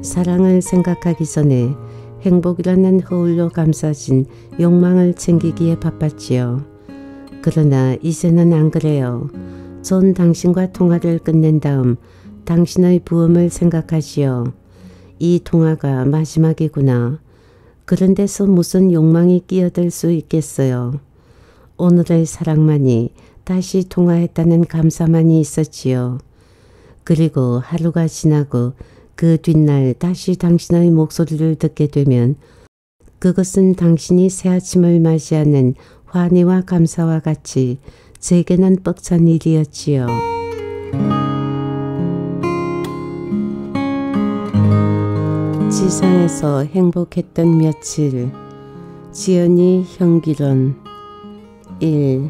사랑을 생각하기 전에 행복이라는 허울로 감싸진 욕망을 챙기기에 바빴지요. 그러나 이제는 안 그래요. 전 당신과 통화를 끝낸 다음 당신의 부음을 생각하지요. 이 통화가 마지막이구나. 그런 데서 무슨 욕망이 끼어들 수 있겠어요. 오늘의 사랑만이 다시 통화했다는 감사만이 있었지요. 그리고 하루가 지나고 그 뒷날 다시 당신의 목소리를 듣게 되면 그것은 당신이 새 아침을 맞이하는 환희와 감사와 같이 제게는 벅찬 일이었지요. 지상에서 행복했던 며칠. 지연이 형기론. 1.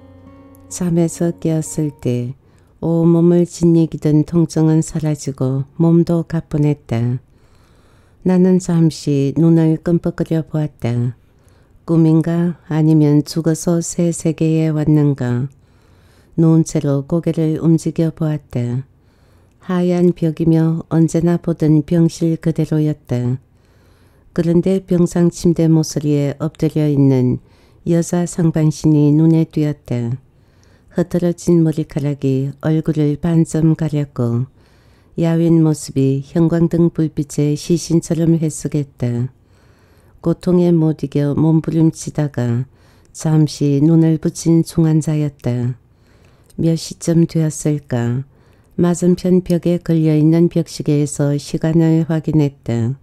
잠에서 깨었을 때 온몸을 짓이기던 통증은 사라지고 몸도 가뿐했다. 나는 잠시 눈을 끔뻑거려 보았다. 꿈인가 아니면 죽어서 새 세계에 왔는가. 누운 채로 고개를 움직여 보았다. 하얀 벽이며 언제나 보던 병실 그대로였다. 그런데 병상 침대 모서리에 엎드려 있는 여자 상반신이 눈에 띄었다. 흐트러진 머리카락이 얼굴을 반쯤 가렸고 야윈 모습이 형광등 불빛에 시신처럼 해석했다. 고통에 못 이겨 몸부림치다가 잠시 눈을 붙인 중환자였다. 몇 시쯤 되었을까. 맞은편 벽에 걸려있는 벽시계에서 시간을 확인했다.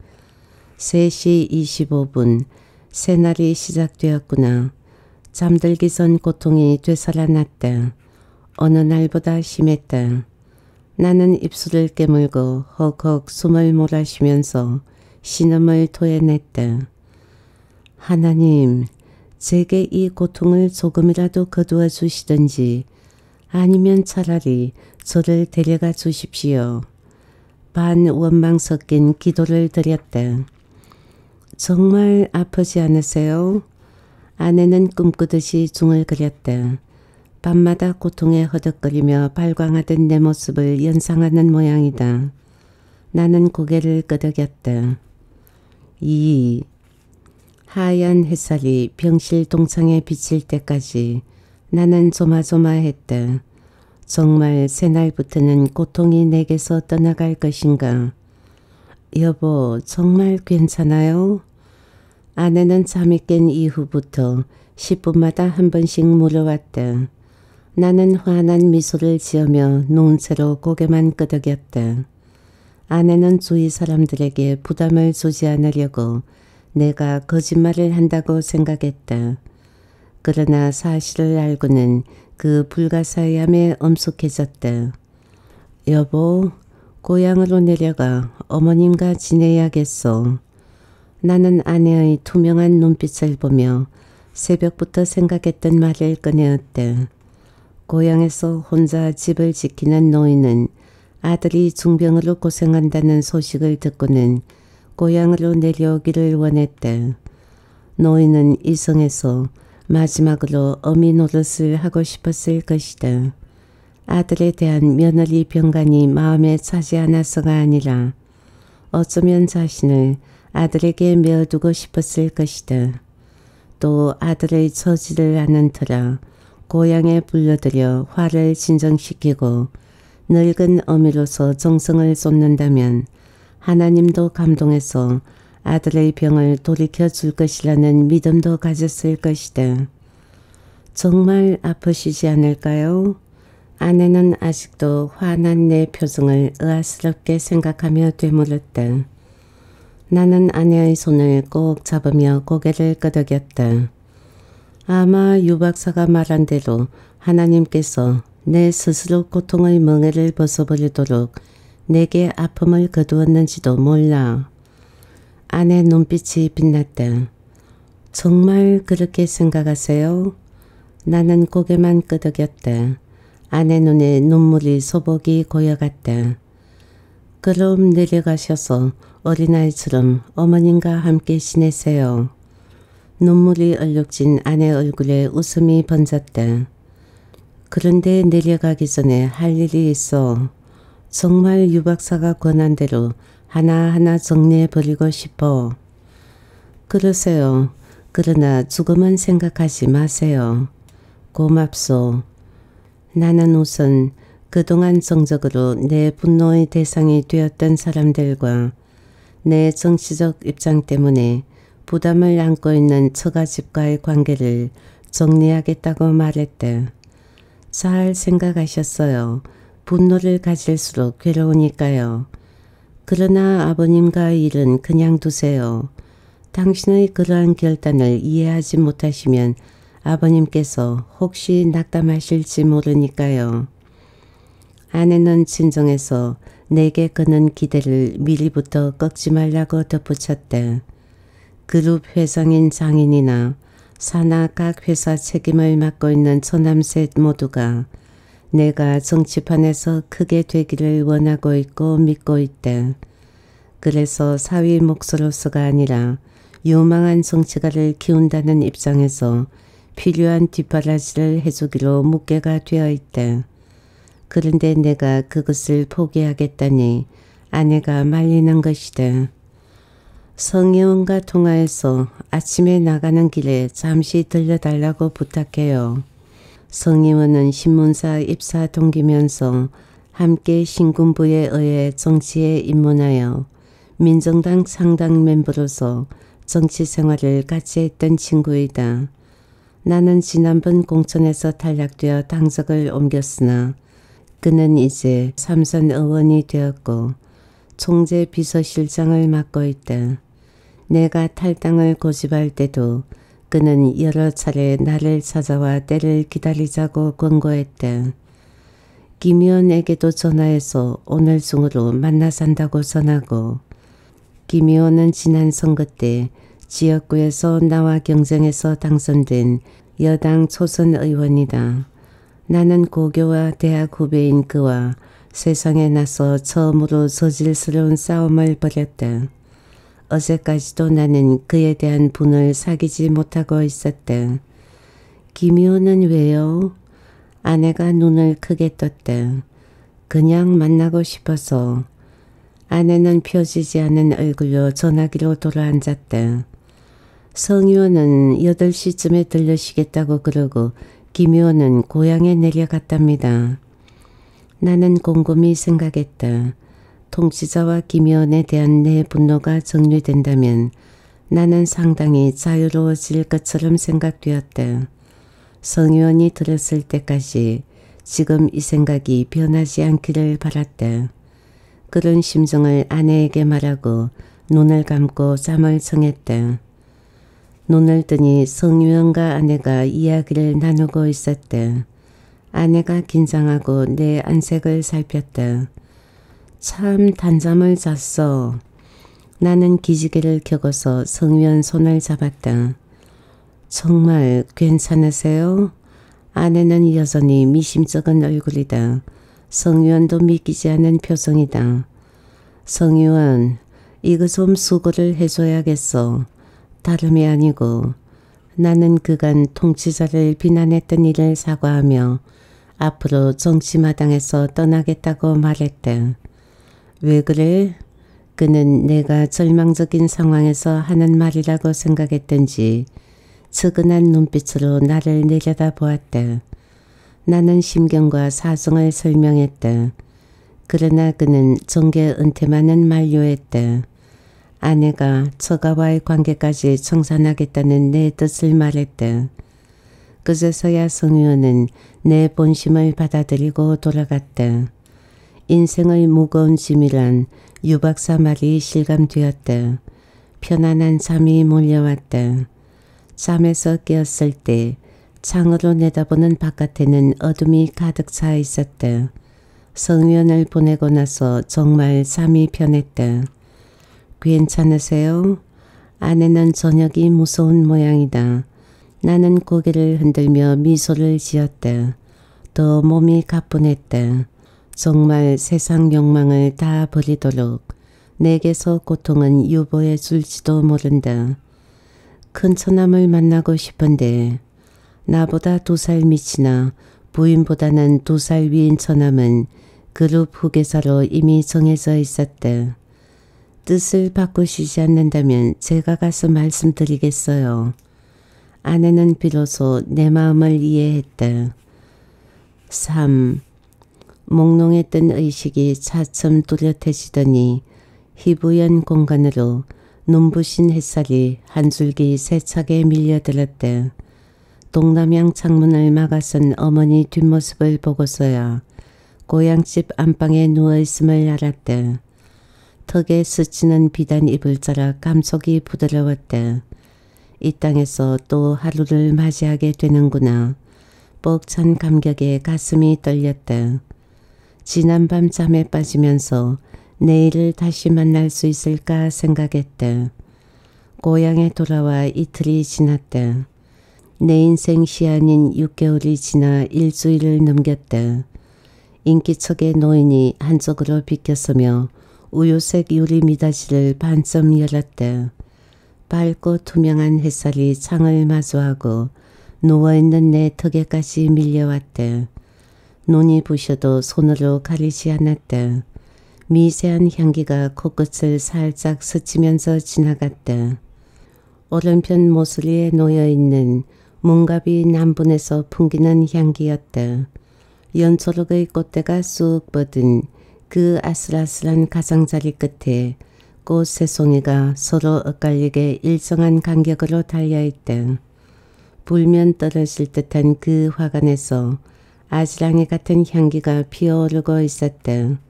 3시 25분. 새날이 시작되었구나. 잠들기 전 고통이 되살아났다. 어느 날보다 심했다. 나는 입술을 깨물고 헉헉 숨을 몰아쉬면서 신음을 토해냈다. 하나님, 제게 이 고통을 조금이라도 거두어 주시든지 아니면 차라리 저를 데려가 주십시오. 반원망 섞인 기도를 드렸다. 정말 아프지 않으세요? 아내는 꿈꾸듯이 중얼거렸다. 밤마다 고통에 허덕거리며 발광하던 내 모습을 연상하는 모양이다. 나는 고개를 끄덕였다. 2. 하얀 햇살이 병실 동창에 비칠 때까지 나는 조마조마했다. 정말 새날부터는 고통이 내게서 떠나갈 것인가. 여보, 정말 괜찮아요? 아내는 잠이 깬 이후부터 10분마다 한 번씩 물어왔다. 나는 환한 미소를 지으며 누운 채로 고개만 끄덕였다. 아내는 주위 사람들에게 부담을 주지 않으려고 내가 거짓말을 한다고 생각했다. 그러나 사실을 알고는 그 불가사의함에 엄숙해졌다. 여보, 고향으로 내려가 어머님과 지내야겠소. 나는 아내의 투명한 눈빛을 보며 새벽부터 생각했던 말을 꺼내었다. 고향에서 혼자 집을 지키는 노인은 아들이 중병으로 고생한다는 소식을 듣고는 고향으로 내려오기를 원했다. 노인은 이성에서 마지막으로 어미 노릇을 하고 싶었을 것이다. 아들에 대한 며느리 병간이 마음에 차지 않아서가 아니라 어쩌면 자신을 아들에게 메어두고 싶었을 것이다. 또 아들의 처지를 아는 터라 고향에 불러들여 화를 진정시키고 늙은 어미로서 정성을 쏟는다면 하나님도 감동해서 아들의 병을 돌이켜 줄 것이라는 믿음도 가졌을 것이다. 정말 아프시지 않을까요? 아내는 아직도 화난 내 표정을 의아스럽게 생각하며 되물었다. 나는 아내의 손을 꼭 잡으며 고개를 끄덕였다. 아마 유 박사가 말한 대로 하나님께서 내 스스로 고통의 멍에를 벗어버리도록 내게 아픔을 거두었는지도 몰라. 아내 눈빛이 빛났다. 정말 그렇게 생각하세요? 나는 고개만 끄덕였다. 아내 눈에 눈물이 소복이 고여갔다. 그럼 내려가셔서 어린아이처럼 어머님과 함께 지내세요. 눈물이 얼룩진 아내 얼굴에 웃음이 번졌다. 그런데 내려가기 전에 할 일이 있어. 정말 유 박사가 권한 대로 하나하나 정리해버리고 싶어. 그러세요. 그러나 죽음은 생각하지 마세요. 고맙소. 나는 우선 그동안 정적으로 내 분노의 대상이 되었던 사람들과 내 정치적 입장 때문에 부담을 안고 있는 처가집과의 관계를 정리하겠다고 말했대. 잘 생각하셨어요. 분노를 가질수록 괴로우니까요. 그러나 아버님과의 일은 그냥 두세요. 당신의 그러한 결단을 이해하지 못하시면 아버님께서 혹시 낙담하실지 모르니까요. 아내는 진정해서 내게 거는 기대를 미리부터 꺾지 말라고 덧붙였대. 그룹 회장인 장인이나 산하 각 회사 책임을 맡고 있는 처남셋 모두가 내가 정치판에서 크게 되기를 원하고 있고 믿고 있대. 그래서 사위 몫으로서가 아니라 유망한 정치가를 키운다는 입장에서 필요한 뒷바라지를 해주기로 묵계가 되어 있대. 그런데 내가 그것을 포기하겠다니 아내가 말리는 것이대. 성의원과 통화해서 아침에 나가는 길에 잠시 들려달라고 부탁해요. 성의원은 신문사 입사 동기면서 함께 신군부에 의해 정치에 입문하여 민정당 상당 멤버로서 정치 생활을 같이 했던 친구이다. 나는 지난번 공천에서 탈락되어 당적을 옮겼으나 그는 이제 삼선 의원이 되었고 총재 비서실장을 맡고 있다. 내가 탈당을 고집할 때도 그는 여러 차례 나를 찾아와 때를 기다리자고 권고했다. 김 의원에게도 전화해서 오늘 중으로 만나 산다고 전하고, 김 의원은 지난 선거 때 지역구에서 나와 경쟁해서 당선된 여당 초선 의원이다. 나는 고교와 대학 후배인 그와 세상에 나서 처음으로 저질스러운 싸움을 벌였다. 어제까지도 나는 그에 대한 분을 사귀지 못하고 있었다. 김 의원은 왜요? 아내가 눈을 크게 떴다. 그냥 만나고 싶어서. 아내는 펴지지 않은 얼굴로 전화기로 돌아앉았다. 성 의원은 8시쯤에 들르시겠다고 그러고 김 의원은 고향에 내려갔답니다. 나는 곰곰이 생각했다. 통치자와 김 의원에 대한 내 분노가 정리된다면 나는 상당히 자유로워질 것처럼 생각되었다. 성 의원이 들었을 때까지 지금 이 생각이 변하지 않기를 바랐다. 그런 심정을 아내에게 말하고 눈을 감고 잠을 청했다. 눈을 뜨니 성 의원과 아내가 이야기를 나누고 있었다. 아내가 긴장하고 내 안색을 살폈다. 참 단잠을 잤어. 나는 기지개를 켜고서 성 의원 손을 잡았다. 정말 괜찮으세요? 아내는 여전히 미심쩍은 얼굴이다. 성 의원도 믿기지 않은 표정이다. 성 의원, 이거 좀 수고를 해줘야겠어. 다름이 아니고 나는 그간 통치자를 비난했던 일을 사과하며 앞으로 정치마당에서 떠나겠다고 말했다. 왜 그래? 그는 내가 절망적인 상황에서 하는 말이라고 생각했던지 측은한 눈빛으로 나를 내려다보았다. 나는 심경과 사정을 설명했다. 그러나 그는 정계 은퇴만은 만료했다. 아내가 처가와의 관계까지 청산하겠다는 내 뜻을 말했다. 그제서야 성 의원은 내 본심을 받아들이고 돌아갔다. 인생의 무거운 짐이란 유 박사 말이 실감되었다. 편안한 잠이 몰려왔다. 잠에서 깨었을 때 창으로 내다보는 바깥에는 어둠이 가득 차 있었다. 성 의원을 보내고 나서 정말 잠이 편했다. 괜찮으세요? 아내는 저녁이 무서운 모양이다. 나는 고개를 흔들며 미소를 지었다. 더 몸이 가뿐했다. 정말 세상 욕망을 다 버리도록 내게서 고통은 유보해 줄지도 모른다. 큰 처남을 만나고 싶은데 나보다 2살 밑이나 부인보다는 2살 위인 처남은 그룹 후계자로 이미 정해져 있었다. 뜻을 바꾸시지 않는다면 제가 가서 말씀드리겠어요. 아내는 비로소 내 마음을 이해했다. 3. 몽롱했던 의식이 차츰 뚜렷해지더니 희부연 공간으로 눈부신 햇살이 한 줄기 세차게 밀려들었다. 동남향 창문을 막아선 어머니 뒷모습을 보고서야 고향집 안방에 누워있음을 알았다. 턱에 스치는 비단 이불자락 감속이 부드러웠다. 이 땅에서 또 하루를 맞이하게 되는구나. 벅찬 감격에 가슴이 떨렸다. 지난밤 잠에 빠지면서 내일을 다시 만날 수 있을까 생각했다. 고향에 돌아와 이틀이 지났다. 내 인생 시한인 6개월이 지나 일주일을 넘겼다. 인기척의 노인이 한쪽으로 비켜서며 우유색 유리 미닫이를 반쯤 열었다. 밝고 투명한 햇살이 창을 마주하고 누워있는 내 턱에까지 밀려왔다. 눈이 부셔도 손으로 가리지 않았다. 미세한 향기가 코끝을 살짝 스치면서 지나갔다. 오른편 모서리에 놓여있는 문갑이 남분에서 풍기는 향기였다. 연초록의 꽃대가 쑥 뻗은 그 아슬아슬한 가장자리 끝에 꽃 세 송이가 서로 엇갈리게 일정한 간격으로 달려있다. 불면 떨어질 듯한 그 화관에서 아지랑이 같은 향기가 피어오르고 있었다.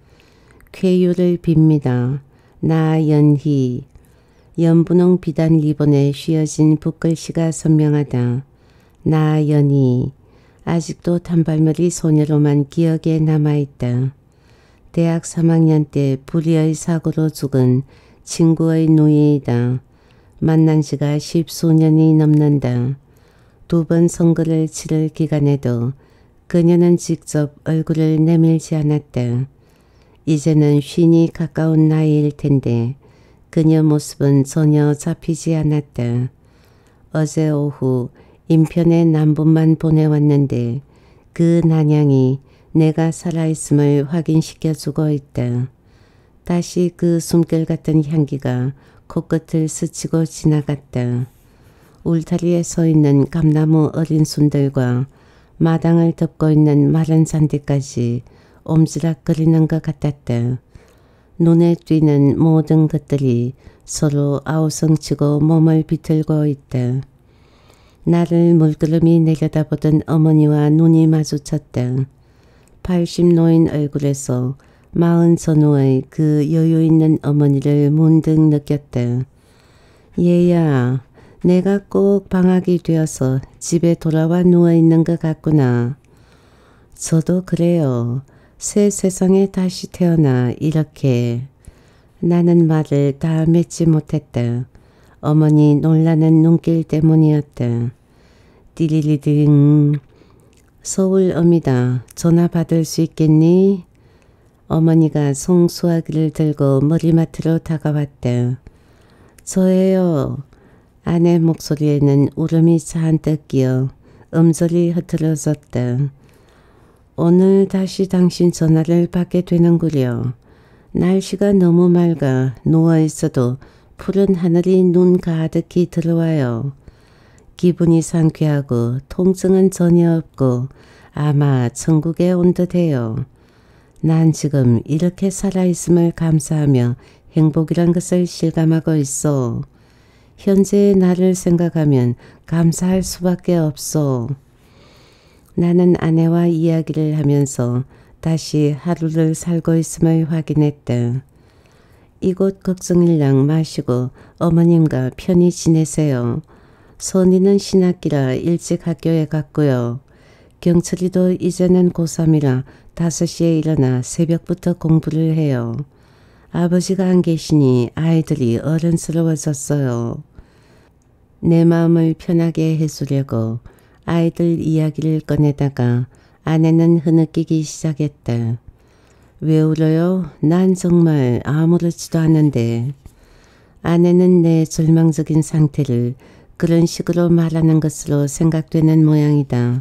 쾌유를 빕니다. 나 연희. 연분홍 비단 리본에 휘어진 붓글씨가 선명하다. 나 연희. 아직도 단발머리 소녀로만 기억에 남아있다. 대학 3학년 때 불의의 사고로 죽은 친구의 누이이다. 만난 지가 10수년이 넘는다. 2번 선거를 치를 기간에도 그녀는 직접 얼굴을 내밀지 않았다. 이제는 50이 가까운 나이일 텐데 그녀 모습은 전혀 잡히지 않았다. 어제 오후 인편에 남분만 보내왔는데 그 난양이 내가 살아있음을 확인시켜주고 있다. 다시 그 숨결 같은 향기가 코끝을 스치고 지나갔다. 울타리에 서있는 감나무 어린 순들과 마당을 덮고 있는 마른 잔디까지 옴지락거리는 것 같았다. 눈에 띄는 모든 것들이 서로 아우성치고 몸을 비틀고 있다. 나를 물끄러미 내려다보던 어머니와 눈이 마주쳤다. 80 노인 얼굴에서 40 전후의 그 여유있는 어머니를 문득 느꼈다. 얘야, 내가 꼭 방학이 되어서 집에 돌아와 누워있는 것 같구나. 저도 그래요. 새 세상에 다시 태어나 이렇게. 나는 말을 다 맺지 못했다. 어머니 놀라는 눈길 때문이었다. 띠리리딩. 서울엄이다. 전화 받을 수 있겠니? 어머니가 송수화기를 들고 머리맡으로 다가왔다. 저예요. 아내 목소리에는 울음이 잔뜩 끼어 음절이 흐트러졌다. 오늘 다시 당신 전화를 받게 되는구려. 날씨가 너무 맑아 누워있어도 푸른 하늘이 눈 가득히 들어와요. 기분이 상쾌하고 통증은 전혀 없고 아마 천국에 온 듯해요. 난 지금 이렇게 살아있음을 감사하며 행복이란 것을 실감하고 있어. 현재의 나를 생각하면 감사할 수밖에 없어. 나는 아내와 이야기를 하면서 다시 하루를 살고 있음을 확인했다. 이곳 걱정일랑 마시고 어머님과 편히 지내세요. 선이는 신학기라 일찍 학교에 갔고요. 경철이도 이제는 고3이라 5시에 일어나 새벽부터 공부를 해요. 아버지가 안 계시니 아이들이 어른스러워졌어요. 내 마음을 편하게 해주려고 아이들 이야기를 꺼내다가 아내는 흐느끼기 시작했다. 왜 울어요? 난 정말 아무렇지도 않은데. 아내는 내 절망적인 상태를 그런 식으로 말하는 것으로 생각되는 모양이다.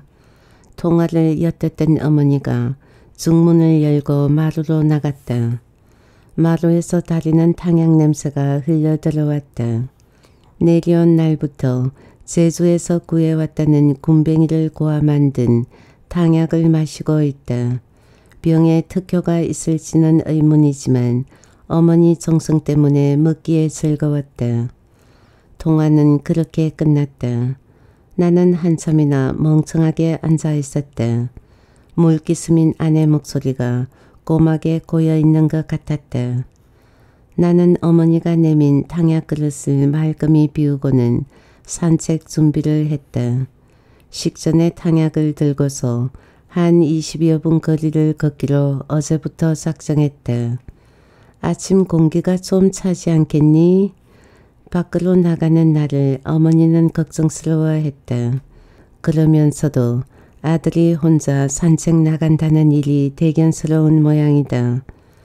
통화를 엿듣던 어머니가 중문을 열고 마루로 나갔다. 마루에서 다리는 탕약 냄새가 흘려 들어왔다. 내려온 날부터 제주에서 구해왔다는 굼벵이를 고아 만든 탕약을 마시고 있다. 병에 특효가 있을지는 의문이지만 어머니 정성 때문에 먹기에 즐거웠다. 통화는 그렇게 끝났다. 나는 한참이나 멍청하게 앉아 있었다. 물기스민 아내 목소리가 꼬맣게 고여있는 것 같았다. 나는 어머니가 내민 탕약 그릇을 말끔히 비우고는 산책 준비를 했다. 식전에 탕약을 들고서 한 20여 분 거리를 걷기로 어제부터 작정했다. 아침 공기가 좀 차지 않겠니? 밖으로 나가는 나를 어머니는 걱정스러워했다. 그러면서도 아들이 혼자 산책 나간다는 일이 대견스러운 모양이다.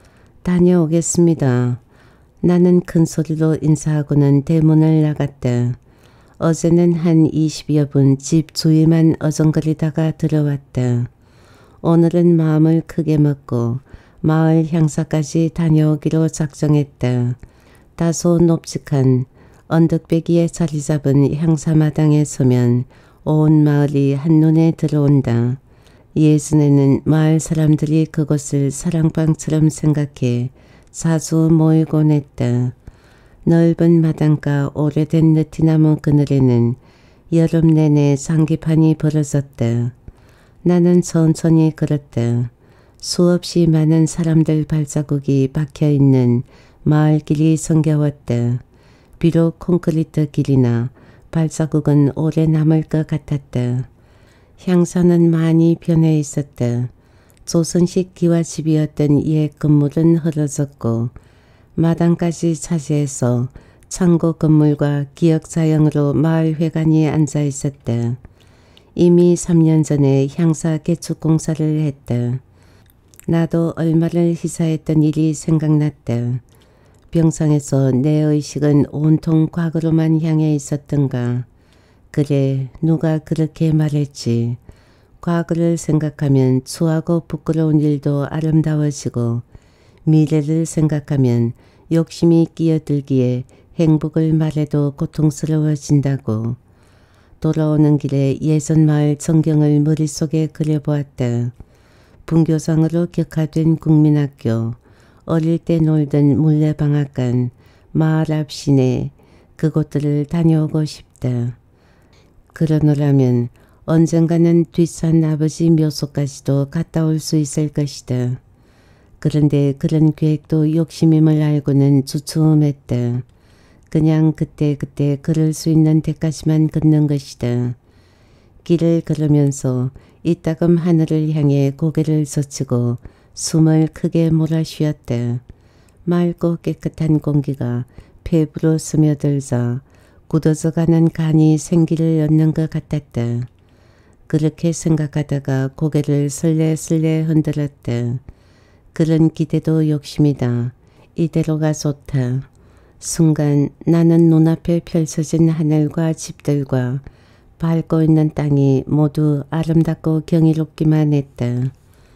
다녀오겠습니다. 나는 큰 소리로 인사하고는 대문을 나갔다. 어제는 한 20여 분 집 주위만 어정거리다가 들어왔다. 오늘은 마음을 크게 먹고 마을 향사까지 다녀오기로 작정했다. 다소 높직한 언덕배기에 자리 잡은 향사마당에 서면 온 마을이 한눈에 들어온다. 예전에는 마을 사람들이 그곳을 사랑방처럼 생각해 자주 모이곤 했다. 넓은 마당가 오래된 느티나무 그늘에는 여름 내내 장기판이 벌어졌다. 나는 천천히 걸었다. 수없이 많은 사람들 발자국이 박혀있는 마을길이 성겨웠다. 비록 콘크리트 길이나 발자국은 오래 남을 것 같았다. 향사는 많이 변해 있었다. 조선식 기와집이었던 옛 건물은 헐어졌고 마당까지 차지해서 창고 건물과 기역자형으로 마을회관이 앉아 있었다. 이미 3년 전에 향사 개축 공사를 했다. 나도 얼마를 희사했던 일이 생각났다. 병상에서 내 의식은 온통 과거로만 향해 있었던가. 그래, 누가 그렇게 말했지. 과거를 생각하면 추하고 부끄러운 일도 아름다워지고 미래를 생각하면 욕심이 끼어들기에 행복을 말해도 고통스러워진다고. 돌아오는 길에 예전 마을 전경을 머릿속에 그려보았다. 분교장으로 격화된 국민학교, 어릴 때 놀던 물레방앗간, 마을 앞 시내, 그곳들을 다녀오고 싶다. 그러노라면 언젠가는 뒷산 아버지 묘소까지도 갔다 올 수 있을 것이다. 그런데 그런 계획도 욕심임을 알고는 주춤했다. 그냥 그때그때 걸을 수 있는 데까지만 걷는 것이다. 길을 걸으면서 이따금 하늘을 향해 고개를 젖히고 숨을 크게 몰아쉬었다. 맑고 깨끗한 공기가 폐부로 스며들자 굳어져가는 간이 생기를 얻는 것 같았다. 그렇게 생각하다가 고개를 슬레슬레 흔들었다. 그런 기대도 욕심이다. 이대로가 좋다. 순간 나는 눈앞에 펼쳐진 하늘과 집들과 밟고 있는 땅이 모두 아름답고 경이롭기만 했다.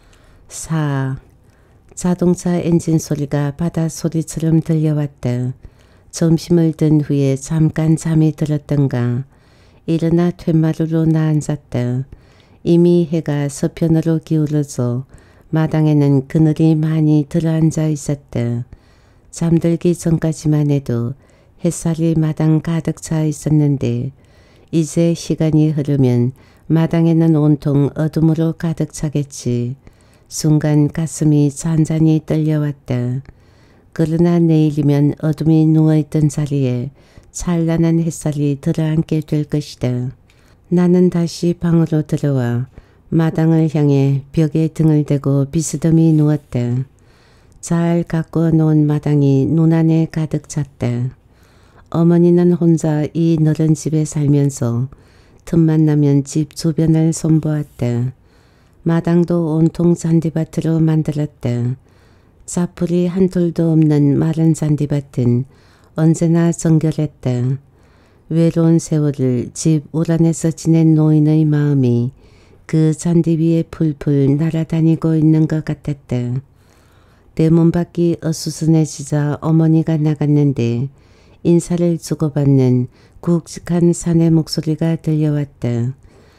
자동차 엔진 소리가 바다 소리처럼 들려왔다. 점심을 든 후에 잠깐 잠이 들었던가. 일어나 툇마루로 나앉았다. 이미 해가 서편으로 기울어져 마당에는 그늘이 많이 들어앉아 있었다. 잠들기 전까지만 해도 햇살이 마당 가득 차 있었는데 이제 시간이 흐르면 마당에는 온통 어둠으로 가득 차겠지. 순간 가슴이 잔잔히 떨려왔다. 그러나 내일이면 어둠이 누워있던 자리에 찬란한 햇살이 들어앉게 될 것이다. 나는 다시 방으로 들어와 마당을 향해 벽에 등을 대고 비스듬히 누웠다. 잘 가꾸어 놓은 마당이 눈안에 가득 찼다. 어머니는 혼자 이 넓은 집에 살면서 틈만 나면 집 주변을 손보았다. 마당도 온통 잔디밭으로 만들었다. 자풀이 한 톨도 없는 마른 잔디밭은 언제나 정결했다. 외로운 세월을 집 우란에서 지낸 노인의 마음이 그 잔디 위에 풀풀 날아다니고 있는 것 같았다. 내 몸밖이 어수선해지자 어머니가 나갔는데 인사를 주고받는 굵직한 사내 목소리가 들려왔다.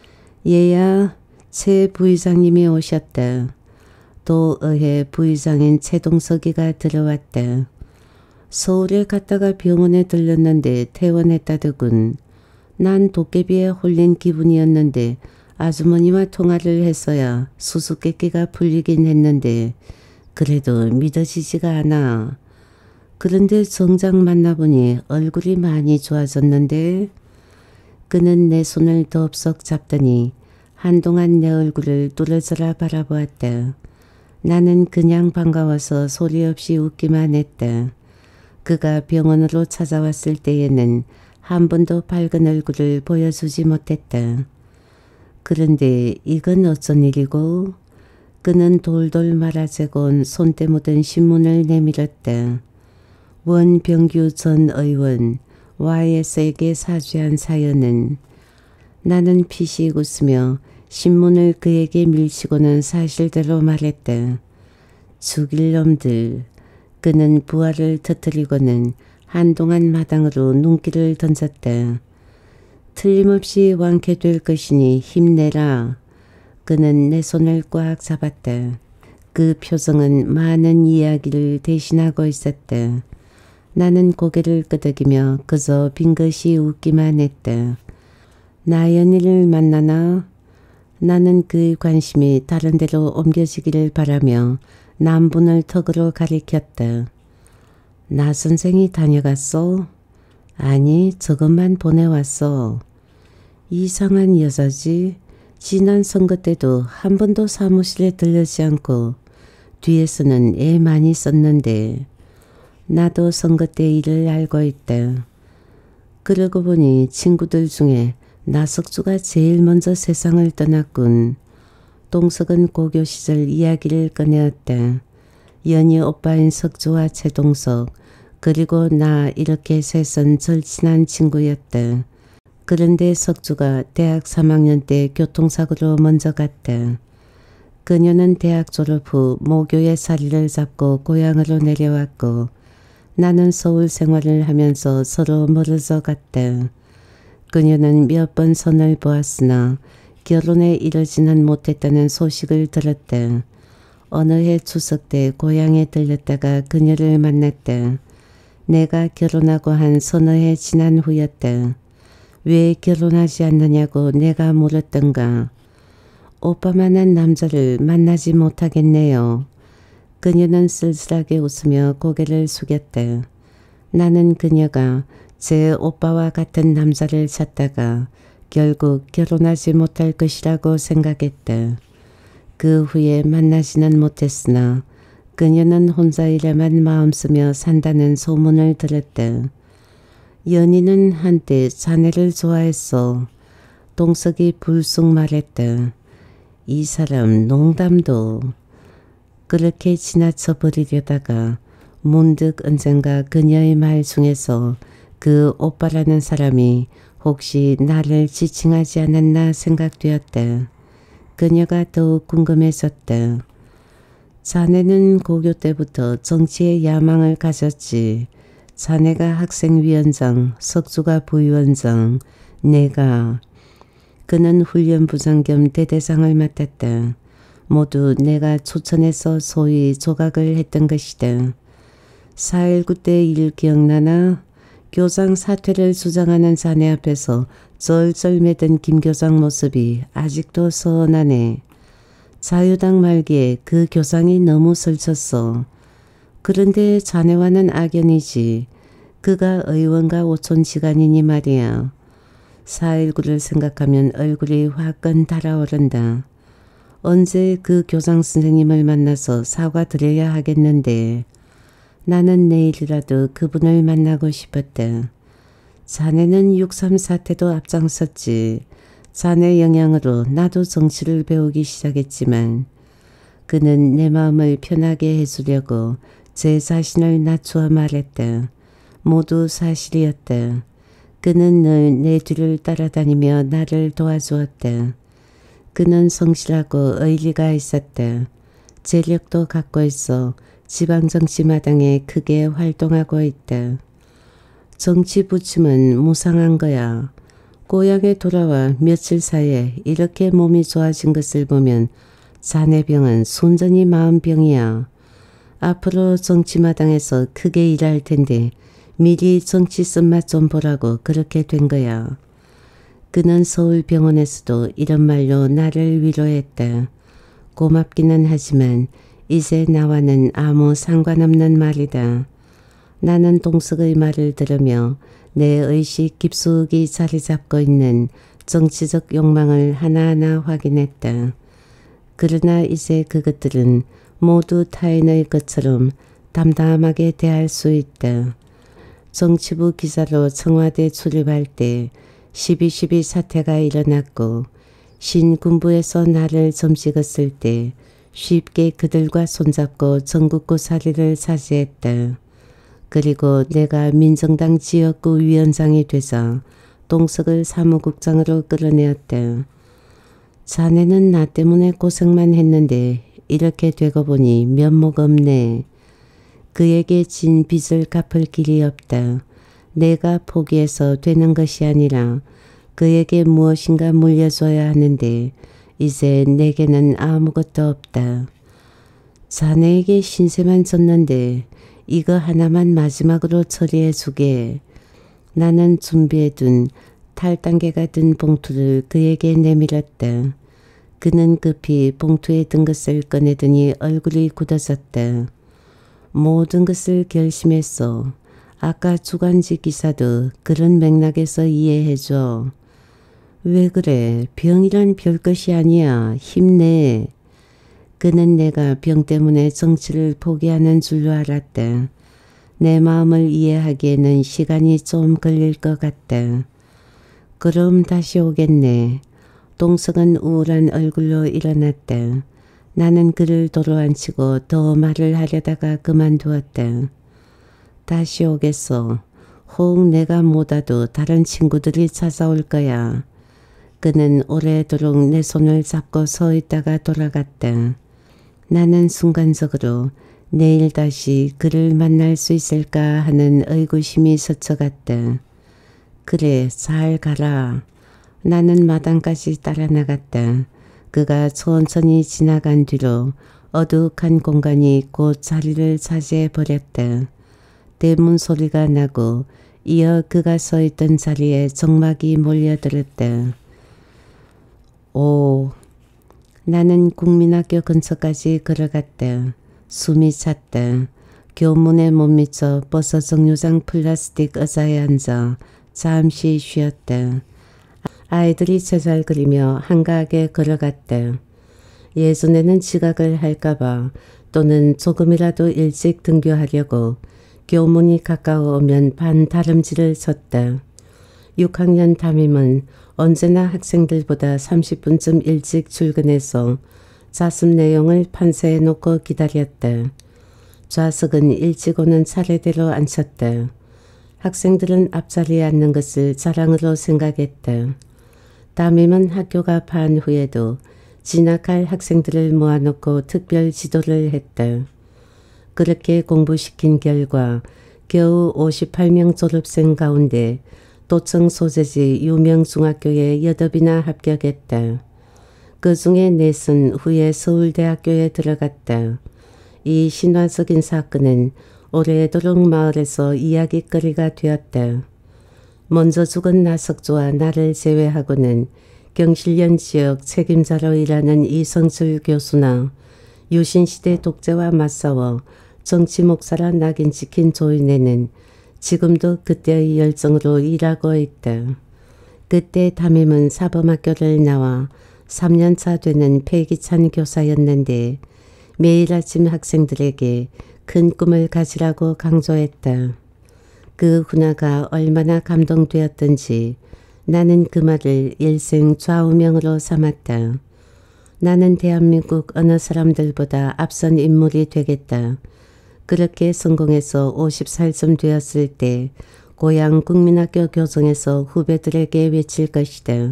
얘야, 최 부의장님이 오셨다. 또 의회 부의장인 최동석이가 들어왔다. 서울에 갔다가 병원에 들렸는데 퇴원했다더군. 난 도깨비에 홀린 기분이었는데 아주머니와 통화를 했어야 수수께끼가 풀리긴 했는데 그래도 믿어지지가 않아. 그런데 정작 만나보니 얼굴이 많이 좋아졌는데 그는 내 손을 덥석 잡더니 한동안 내 얼굴을 뚫어져라 바라보았다. 나는 그냥 반가워서 소리 없이 웃기만 했다. 그가 병원으로 찾아왔을 때에는 한 번도 밝은 얼굴을 보여주지 못했다. 그런데 이건 어쩐 일이고? 그는 돌돌 말아재고 온 손때 묻은 신문을 내밀었다. 원병규 전 의원 YS에게 사죄한 사연은. 나는 피식 웃으며 신문을 그에게 밀치고는 사실대로 말했다. 죽일 놈들. 그는 부하를 터뜨리고는 한동안 마당으로 눈길을 던졌다. 틀림없이 완쾌될 것이니 힘내라. 그는 내 손을 꽉 잡았다. 그 표정은 많은 이야기를 대신하고 있었다. 나는 고개를 끄덕이며 그저 빙긋이 웃기만 했다. 나연이를 만나나? 나는 그의 관심이 다른 데로 옮겨지기를 바라며 남분을 턱으로 가리켰다. 나 선생이 다녀갔어? 아니, 저것만 보내왔어. 이상한 여자지. 지난 선거 때도 한 번도 사무실에 들르지 않고 뒤에서는 애 많이 썼는데 나도 선거 때 일을 알고 있다. 그러고 보니 친구들 중에 나석주가 제일 먼저 세상을 떠났군. 동석은 고교 시절 이야기를 꺼내었다. 연희 오빠인 석주와 최동석 그리고 나 이렇게 셋은 절친한 친구였다. 그런데 석주가 대학 3학년 때 교통사고로 먼저 갔다. 그녀는 대학 졸업 후 모교에 자리를 잡고 고향으로 내려왔고 나는 서울 생활을 하면서 서로 멀어져 갔다. 그녀는 몇 번 선을 보았으나 결혼에 이르지는 못했다는 소식을 들었다. 어느 해 추석 때 고향에 들렸다가 그녀를 만났다. 내가 결혼하고 한 서너 해 지난 후였다. 왜 결혼하지 않느냐고 내가 물었던가. 오빠만한 남자를 만나지 못하겠네요. 그녀는 쓸쓸하게 웃으며 고개를 숙였다. 나는 그녀가 제 오빠와 같은 남자를 찾다가 결국 결혼하지 못할 것이라고 생각했다. 그 후에 만나지는 못했으나 그녀는 혼자 일에만 마음 쓰며 산다는 소문을 들었다. 연희는 한때 자네를 좋아했어. 동석이 불쑥 말했다. 이 사람 농담도. 그렇게 지나쳐 버리려다가 문득 언젠가 그녀의 말 중에서 그 오빠라는 사람이 혹시 나를 지칭하지 않았나 생각되었다. 그녀가 더욱 궁금해졌다. 자네는 고교 때부터 정치에 야망을 가졌지. 자네가 학생위원장, 석주가 부위원장, 내가. 그는 훈련부장 겸 대대장을 맡았다. 모두 내가 추천해서 소위 조각을 했던 것이다. 4.19 때 일 기억나나? 교장 사퇴를 주장하는 자네 앞에서 쩔쩔매던 김 교장 모습이 아직도 서운하네. 자유당 말기에 그 교장이 너무 설쳤어. 그런데 자네와는 악연이지. 그가 의원과 오촌지간이니 말이야. 4.19를 생각하면 얼굴이 화끈 달아오른다. 언제 그 교장 선생님을 만나서 사과드려야 하겠는데 나는 내일이라도 그분을 만나고 싶었다. 자네는 6.3 사태도 앞장섰지. 자네 영향으로 나도 정치를 배우기 시작했지만 그는 내 마음을 편하게 해주려고 제 자신을 낮추어 말했다. 모두 사실이었다. 그는 늘 내 뒤를 따라다니며 나를 도와주었다. 그는 성실하고 의리가 있었다. 재력도 갖고 있어 지방정치마당에 크게 활동하고 있다. 정치 부침은 무상한 거야. 고향에 돌아와 며칠 사이에 이렇게 몸이 좋아진 것을 보면 자네 병은 순전히 마음병이야. 앞으로 정치마당에서 크게 일할 텐데 미리 정치 쓴맛 좀 보라고 그렇게 된 거야. 그는 서울병원에서도 이런 말로 나를 위로했다. 고맙기는 하지만 이제 나와는 아무 상관없는 말이다. 나는 동석의 말을 들으며 내 의식 깊숙이 자리 잡고 있는 정치적 욕망을 하나하나 확인했다. 그러나 이제 그것들은 모두 타인의 것처럼 담담하게 대할 수 있다. 정치부 기자로 청와대 출입할 때 12.12 사태가 일어났고 신군부에서 나를 점 찍었을 때 쉽게 그들과 손잡고 전국구 사리를 차지했다. 그리고 내가 민정당 지역구 위원장이 되자 동석을 사무국장으로 끌어내었다. 자네는 나 때문에 고생만 했는데 이렇게 되고 보니 면목 없네. 그에게 진 빚을 갚을 길이 없다. 내가 포기해서 되는 것이 아니라 그에게 무엇인가 물려줘야 하는데 이제 내게는 아무것도 없다. 자네에게 신세만 졌는데 이거 하나만 마지막으로 처리해 주게. 나는 준비해둔 탈단계가 든 봉투를 그에게 내밀었다. 그는 급히 봉투에 든 것을 꺼내더니 얼굴이 굳어졌다. 모든 것을 결심했어. 아까 주간지 기사도 그런 맥락에서 이해해줘. 왜 그래? 병이란 별것이 아니야. 힘내. 그는 내가 병 때문에 정치를 포기하는 줄로 알았다. 내 마음을 이해하기에는 시간이 좀 걸릴 것 같다. 그럼 다시 오겠네. 동석은 우울한 얼굴로 일어났다. 나는 그를 도로앉히고 더 말을 하려다가 그만두었다. 다시 오겠소. 혹 내가 못 와도 다른 친구들이 찾아올 거야. 그는 오래도록 내 손을 잡고 서 있다가 돌아갔다. 나는 순간적으로 내일 다시 그를 만날 수 있을까 하는 의구심이 스쳐갔다. 그래, 잘 가라. 나는 마당까지 따라 나갔다. 그가 천천히 지나간 뒤로 어둑한 공간이 곧 자리를 차지해 버렸다. 대문 소리가 나고 이어 그가 서 있던 자리에 정막이 몰려들었다. 오. 나는 국민학교 근처까지 걸어갔다. 숨이 찼다. 교문에 못 미쳐 버섯 정류장 플라스틱 의자에 앉아 잠시 쉬었다. 아이들이 쇠잘 그리며 한가하게 걸어갔다. 예전에는 지각을 할까봐 또는 조금이라도 일찍 등교하려고 교문이 가까워오면 반다름질을 쳤다. 6학년 담임은 언제나 학생들보다 30분쯤 일찍 출근해서 자습 내용을 판세해 놓고 기다렸다. 좌석은 일찍 오는 차례대로 앉혔다. 학생들은 앞자리에 앉는 것을 자랑으로 생각했다. 담임은 학교가 반 후에도 진학할 학생들을 모아놓고 특별 지도를 했다. 그렇게 공부시킨 결과 겨우 58명 졸업생 가운데 도청 소재지 유명 중학교에 8이나 합격했다. 그 중에 넷은 후에 서울대학교에 들어갔다. 이 신화적인 사건은 오래도록 마을에서 이야깃거리가 되었다. 먼저 죽은 나석조와 나를 제외하고는 경실련 지역 책임자로 일하는 이성철 교수나 유신시대 독재와 맞싸워 정치 목사라 낙인 찍힌 조인혜는 지금도 그때의 열정으로 일하고 있다. 그때 담임은 사범학교를 나와 3년차 되는 패기찬 교사였는데 매일 아침 학생들에게 큰 꿈을 가지라고 강조했다. 그 훈화가 얼마나 감동되었던지 나는 그 말을 일생 좌우명으로 삼았다. 나는 대한민국 어느 사람들보다 앞선 인물이 되겠다. 그렇게 성공해서 50살쯤 되었을 때 고향 국민학교 교정에서 후배들에게 외칠 것이다.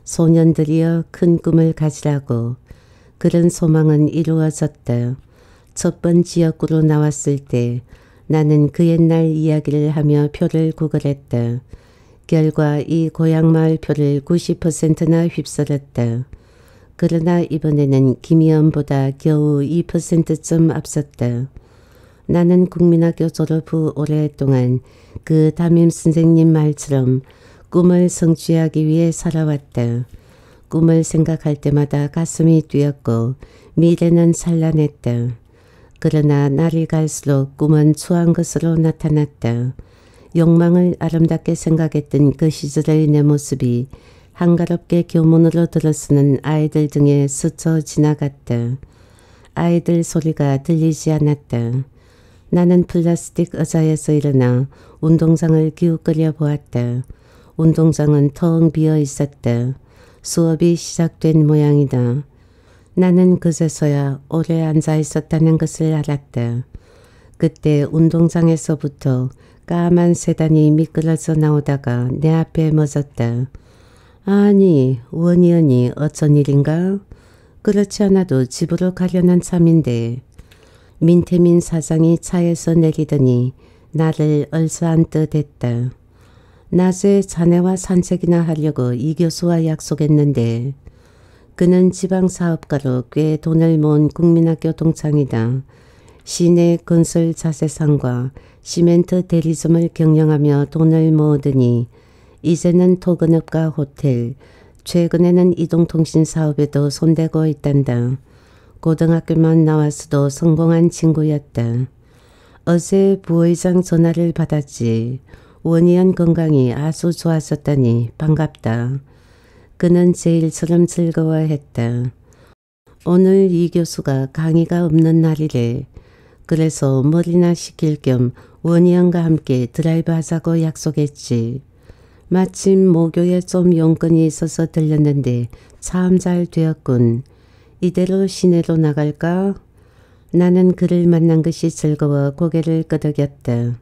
소년들이여 큰 꿈을 가지라고. 그런 소망은 이루어졌다. 첫 번 지역구로 나왔을 때 나는 그 옛날 이야기를 하며 표를 구걸했다. 결과 이 고향마을 표를 90%나 휩쓸었다. 그러나 이번에는 김희연보다 겨우 2%쯤 앞섰다. 나는 국민학교 졸업 후 오랫동안 그 담임선생님 말처럼 꿈을 성취하기 위해 살아왔다. 꿈을 생각할 때마다 가슴이 뛰었고 미래는 찬란했다. 그러나 날이 갈수록 꿈은 추한 것으로 나타났다. 욕망을 아름답게 생각했던 그 시절의 내 모습이 한가롭게 교문으로 들어서는 아이들 등에 스쳐 지나갔다. 아이들 소리가 들리지 않았다. 나는 플라스틱 의자에서 일어나 운동장을 기웃거려 보았다. 운동장은 텅 비어 있었다. 수업이 시작된 모양이다. 나는 그제서야 오래 앉아 있었다는 것을 알았다. 그때 운동장에서부터 까만 세단이 미끄러져 나오다가 내 앞에 멎었다. 아니, 원희연이 어쩐 일인가? 그렇지 않아도 집으로 가려는 참인데. 민태민 사장이 차에서 내리더니 나를 얼싸안듯 했다. 낮에 자네와 산책이나 하려고 이 교수와 약속했는데 그는 지방사업가로 꽤 돈을 모은 국민학교 동창이다. 시내 건설 자재상과 시멘트 대리점을 경영하며 돈을 모으더니 이제는 토건업과 호텔, 최근에는 이동통신 사업에도 손대고 있단다. 고등학교만 나와서도 성공한 친구였다. 어제 부의장 전화를 받았지. 원희연 건강이 아주 좋아졌다니 반갑다. 그는 제 일처럼 즐거워했다. 오늘 이 교수가 강의가 없는 날이래. 그래서 머리나 식힐 겸 원희연과 함께 드라이브 하자고 약속했지. 마침 모교에 좀 용건이 있어서 들렸는데 참 잘 되었군. 이대로 시내로 나갈까? 나는 그를 만난 것이 즐거워 고개를 끄덕였다.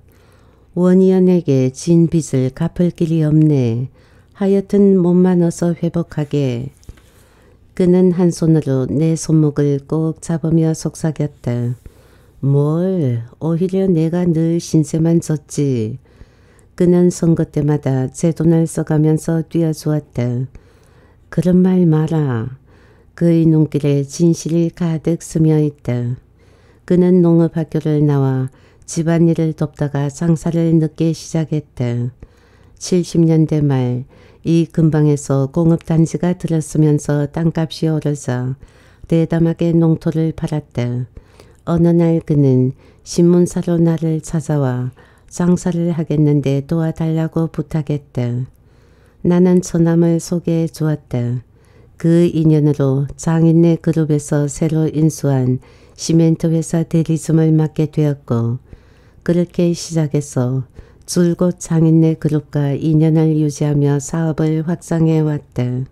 원희연에게 진 빚을 갚을 길이 없네. 하여튼 몸만 어서 회복하게. 그는 한 손으로 내 손목을 꼭 잡으며 속삭였다. 뭘, 오히려 내가 늘 신세만 졌지. 그는 선거 때마다 제 돈을 써가면서 뛰어주었다. 그런 말 마라. 그의 눈길에 진실이 가득 스며있다. 그는 농업학교를 나와 집안일을 돕다가 장사를 늦게 시작했다. 70년대 말 이 근방에서 공업단지가 들었으면서 땅값이 오르자 대담하게 농토를 팔았다. 어느 날 그는 신문사로 나를 찾아와 장사를 하겠는데 도와달라고 부탁했다. 나는 처남을 소개해 주었다. 그 인연으로 장인네 그룹에서 새로 인수한 시멘트 회사 대리점을 맡게 되었고 그렇게 시작해서 줄곧 장인네 그룹과 인연을 유지하며 사업을 확장해 왔다.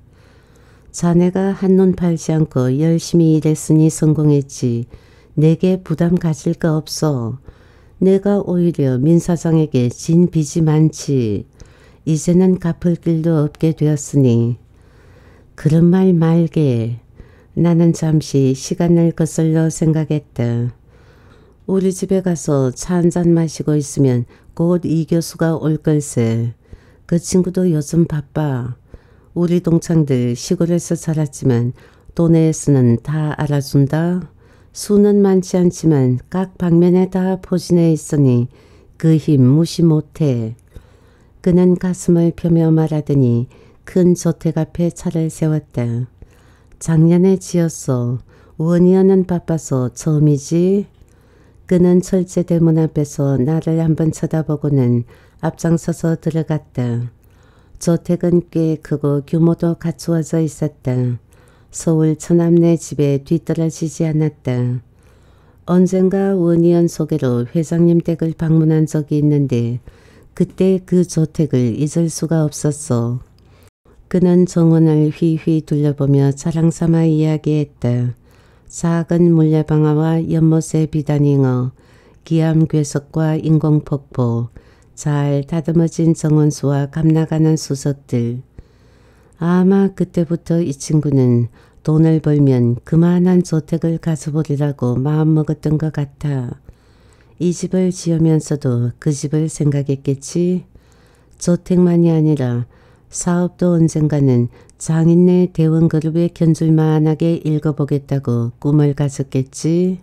자네가 한눈 팔지 않고 열심히 일했으니 성공했지. 내게 부담 가질 거 없어. 내가 오히려 민 사장에게 진 빚이 많지. 이제는 갚을 길도 없게 되었으니. 그런 말 말게. 나는 잠시 시간을 거슬러 생각했다. 우리 집에 가서 차 한잔 마시고 있으면 곧 이 교수가 올 걸세. 그 친구도 요즘 바빠. 우리 동창들 시골에서 자랐지만 도내에서는 다 알아준다. 수는 많지 않지만 각 방면에 다 포진해 있으니 그 힘 무시 못해. 그는 가슴을 펴며 말하더니 큰 저택 앞에 차를 세웠다. 작년에 지었어. 원희연은 바빠서 처음이지. 그는 철제 대문 앞에서 나를 한번 쳐다보고는 앞장서서 들어갔다. 저택은 꽤 크고 규모도 갖추어져 있었다. 서울 처남네 집에 뒤떨어지지 않았다. 언젠가 원희연 소개로 회장님 댁을 방문한 적이 있는데 그때 그 저택을 잊을 수가 없었어. 그는 정원을 휘휘 둘러보며 자랑삼아 이야기했다. 작은 물레방아와 연못의 비단잉어, 기암괴석과 인공폭포, 잘 다듬어진 정원수와 감나가는 수석들. 아마 그때부터 이 친구는 돈을 벌면 그만한 저택을 가져보리라고 마음먹었던 것 같아. 이 집을 지으면서도 그 집을 생각했겠지. 저택만이 아니라 사업도 언젠가는 장인네 대원그룹에 견줄만하게 읽어보겠다고 꿈을 가졌겠지.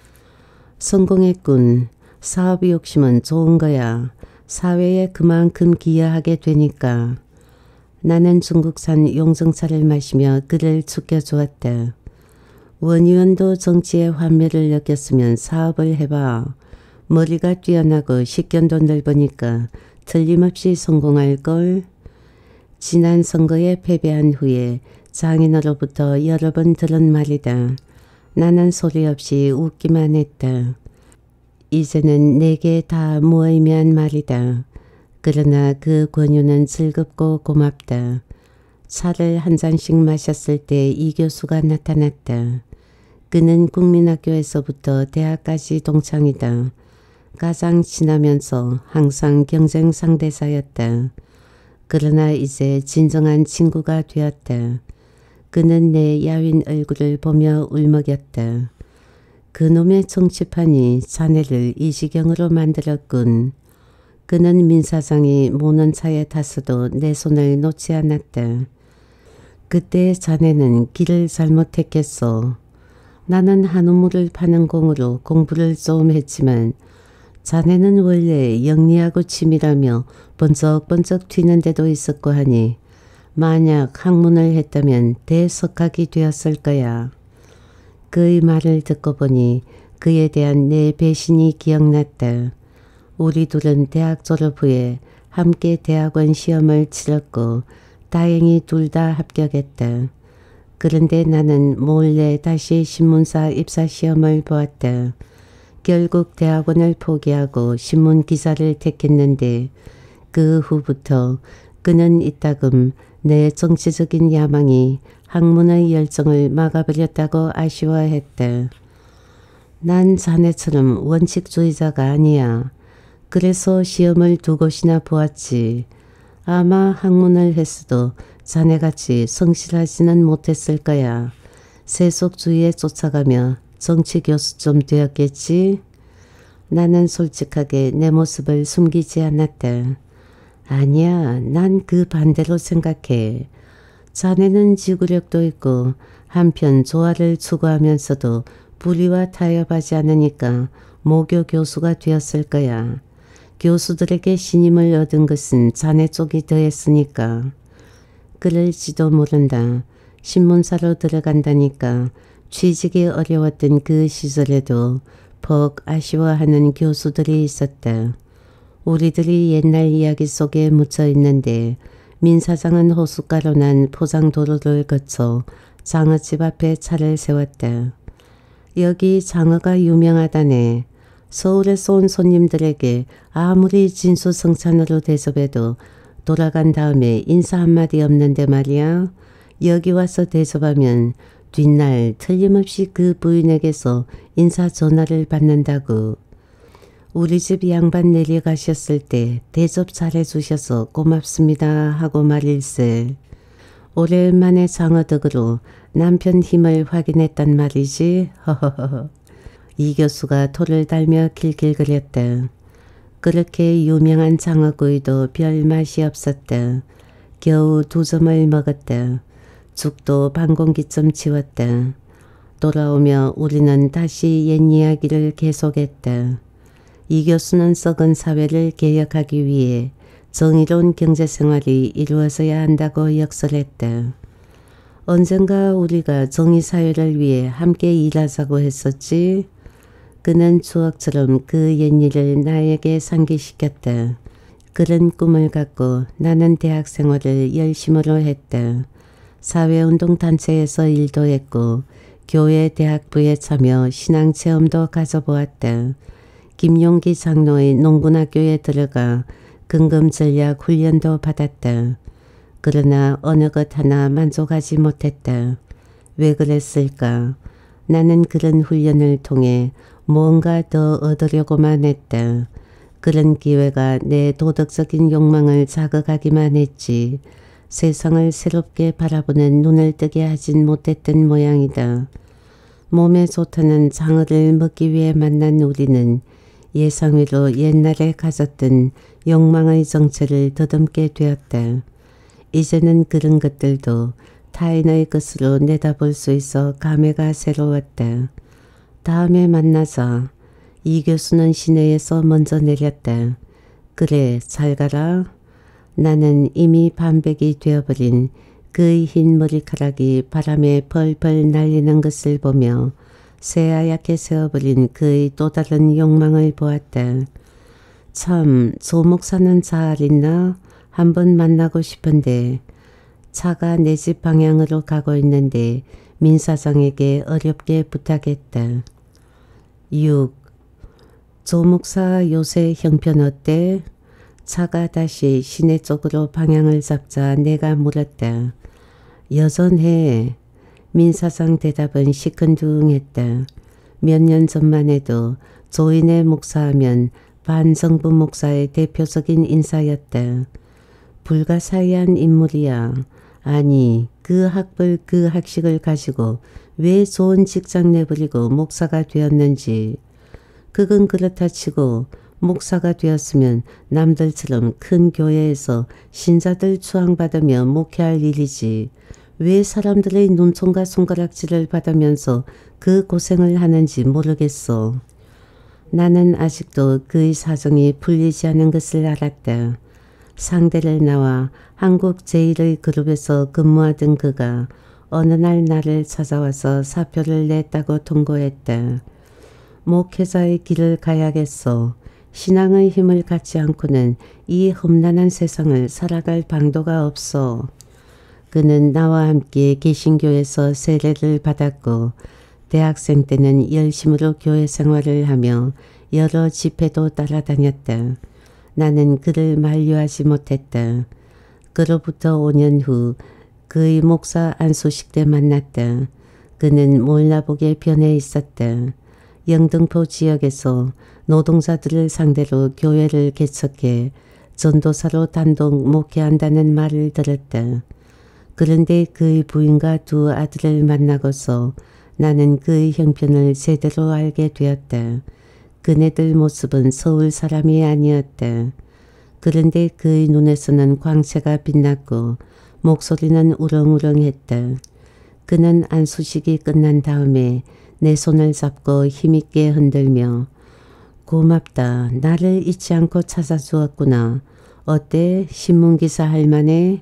성공했군. 사업이 욕심은 좋은 거야. 사회에 그만큼 기여하게 되니까. 나는 중국산 용정차를 마시며 그를 죽여주었다. 원 의원도 정치의 환멸을 느꼈으면 사업을 해봐. 머리가 뛰어나고 식견도 넓으니까 틀림없이 성공할걸. 지난 선거에 패배한 후에 장인어로부터 여러 번 들은 말이다. 나는 소리 없이 웃기만 했다. 이제는 내게 다 무의미한 말이다. 그러나 그 권유는 즐겁고 고맙다. 차를 한 잔씩 마셨을 때 이 교수가 나타났다. 그는 국민학교에서부터 대학까지 동창이다. 가장 친하면서 항상 경쟁 상대사였다. 그러나 이제 진정한 친구가 되었다. 그는 내 야윈 얼굴을 보며 울먹였다. 그놈의 정치판이 자네를 이 지경으로 만들었군. 그는 민사장이 모는 차에 탔어도 내 손을 놓지 않았다. 그때 자네는 길을 잘못했겠소. 나는 한우물을 파는 공으로 공부를 좀 했지만 자네는 원래 영리하고 치밀하며 번쩍번쩍 튀는 데도 있었고 하니 만약 학문을 했다면 대석학이 되었을 거야. 그의 말을 듣고 보니 그에 대한 내 배신이 기억났다. 우리 둘은 대학 졸업 후에 함께 대학원 시험을 치렀고 다행히 둘 다 합격했다. 그런데 나는 몰래 다시 신문사 입사 시험을 보았다. 결국 대학원을 포기하고 신문기사를 택했는데 그 후부터 그는 이따금 내 정치적인 야망이 학문의 열정을 막아버렸다고 아쉬워했다. 난 자네처럼 원칙주의자가 아니야. 그래서 시험을 두 곳이나 보았지. 아마 학문을 했어도 자네같이 성실하지는 못했을 거야. 세속주의에 쫓아가며 정치 교수 좀 되었겠지? 나는 솔직하게 내 모습을 숨기지 않았다. 아니야, 난 그 반대로 생각해. 자네는 지구력도 있고 한편 조화를 추구하면서도 불의와 타협하지 않으니까 모교 교수가 되었을 거야. 교수들에게 신임을 얻은 것은 자네 쪽이 더했으니까. 그럴지도 모른다. 신문사로 들어간다니까 취직이 어려웠던 그 시절에도 퍽 아쉬워하는 교수들이 있었다. 우리들이 옛날 이야기 속에 묻혀 있는데 민사장은 호숫가로 난 포장도로를 거쳐 장어집 앞에 차를 세웠다. 여기 장어가 유명하다네. 서울에서 온 손님들에게 아무리 진수성찬으로 대접해도 돌아간 다음에 인사 한마디 없는데 말이야. 여기 와서 대접하면 뒷날 틀림없이 그 부인에게서 인사 전화를 받는다고. 우리 집 양반 내려가셨을 때 대접 잘해주셔서 고맙습니다 하고 말일세. 오랜만에 장어덕으로 남편 힘을 확인했단 말이지. 허허허. 이 교수가 토를 달며 길길거렸다. 그렇게 유명한 장어구이도 별 맛이 없었다. 겨우 2점을 먹었다. 죽도 반 공기쯤 치웠다. 돌아오며 우리는 다시 옛 이야기를 계속했다. 이 교수는 썩은 사회를 개혁하기 위해 정의로운 경제생활이 이루어져야 한다고 역설했다. 언젠가 우리가 정의사회를 위해 함께 일하자고 했었지. 그는 추억처럼 그 옛일을 나에게 상기시켰다. 그런 꿈을 갖고 나는 대학 생활을 열심으로 했다. 사회운동 단체에서 일도 했고 교회 대학부에 참여 신앙체험도 가져보았다. 김용기 장로의 농군학교에 들어가 근검전략 훈련도 받았다. 그러나 어느 것 하나 만족하지 못했다. 왜 그랬을까? 나는 그런 훈련을 통해 뭔가 더 얻으려고만 했다. 그런 기회가 내 도덕적인 욕망을 자극하기만 했지. 세상을 새롭게 바라보는 눈을 뜨게 하진 못했던 모양이다. 몸에 좋다는 장어를 먹기 위해 만난 우리는 예상외로 옛날에 가졌던 욕망의 정체를 더듬게 되었다. 이제는 그런 것들도 타인의 것으로 내다볼 수 있어 감회가 새로웠다. 다음에 만나자. 이 교수는 시내에서 먼저 내렸다. 그래, 잘 가라. 나는 이미 반백이 되어버린 그의 흰 머리카락이 바람에 펄펄 날리는 것을 보며 새하얗게 세어버린 그의 또 다른 욕망을 보았다. 참, 조 목사는 잘 있나? 한번 만나고 싶은데. 차가 내 집 방향으로 가고 있는데 민 사장에게 어렵게 부탁했다. 6. 조 목사 요새 형편 어때? 차가 다시 시내 쪽으로 방향을 잡자 내가 물었다. 여전해. 민 사장 대답은 시큰둥했다. 몇 년 전만 해도 조인의 목사하면 반정부 목사의 대표적인 인사였다. 불가사의한 인물이야. 아니, 그 학벌 그 학식을 가지고 왜 좋은 직장 내버리고 목사가 되었는지. 그건 그렇다 치고 목사가 되었으면 남들처럼 큰 교회에서 신자들 추앙받으며 목회할 일이지. 왜 사람들의 눈총과 손가락질을 받으면서 그 고생을 하는지 모르겠어. 나는 아직도 그의 사정이 풀리지 않은 것을 알았다. 상대를 나와 한국 제1의 그룹에서 근무하던 그가 어느 날 나를 찾아와서 사표를 냈다고 통보했다. 목회자의 길을 가야겠어. 신앙의 힘을 갖지 않고는 이 험난한 세상을 살아갈 방도가 없어. 그는 나와 함께 개신교에서 세례를 받았고 대학생 때는 열심으로 교회 생활을 하며 여러 집회도 따라다녔다. 나는 그를 만류하지 못했다. 그로부터 5년 후 그의 목사 안수식 때 만났다. 그는 몰라보게 변해 있었다. 영등포 지역에서 노동자들을 상대로 교회를 개척해 전도사로 단독 목회한다는 말을 들었다. 그런데 그의 부인과 두 아들을 만나고서 나는 그의 형편을 제대로 알게 되었다. 그네들 모습은 서울 사람이 아니었다. 그런데 그의 눈에서는 광채가 빛났고 목소리는 우렁우렁했다. 그는 안수식이 끝난 다음에 내 손을 잡고 힘있게 흔들며 고맙다. 나를 잊지 않고 찾아주었구나. 어때? 신문기사 할만해?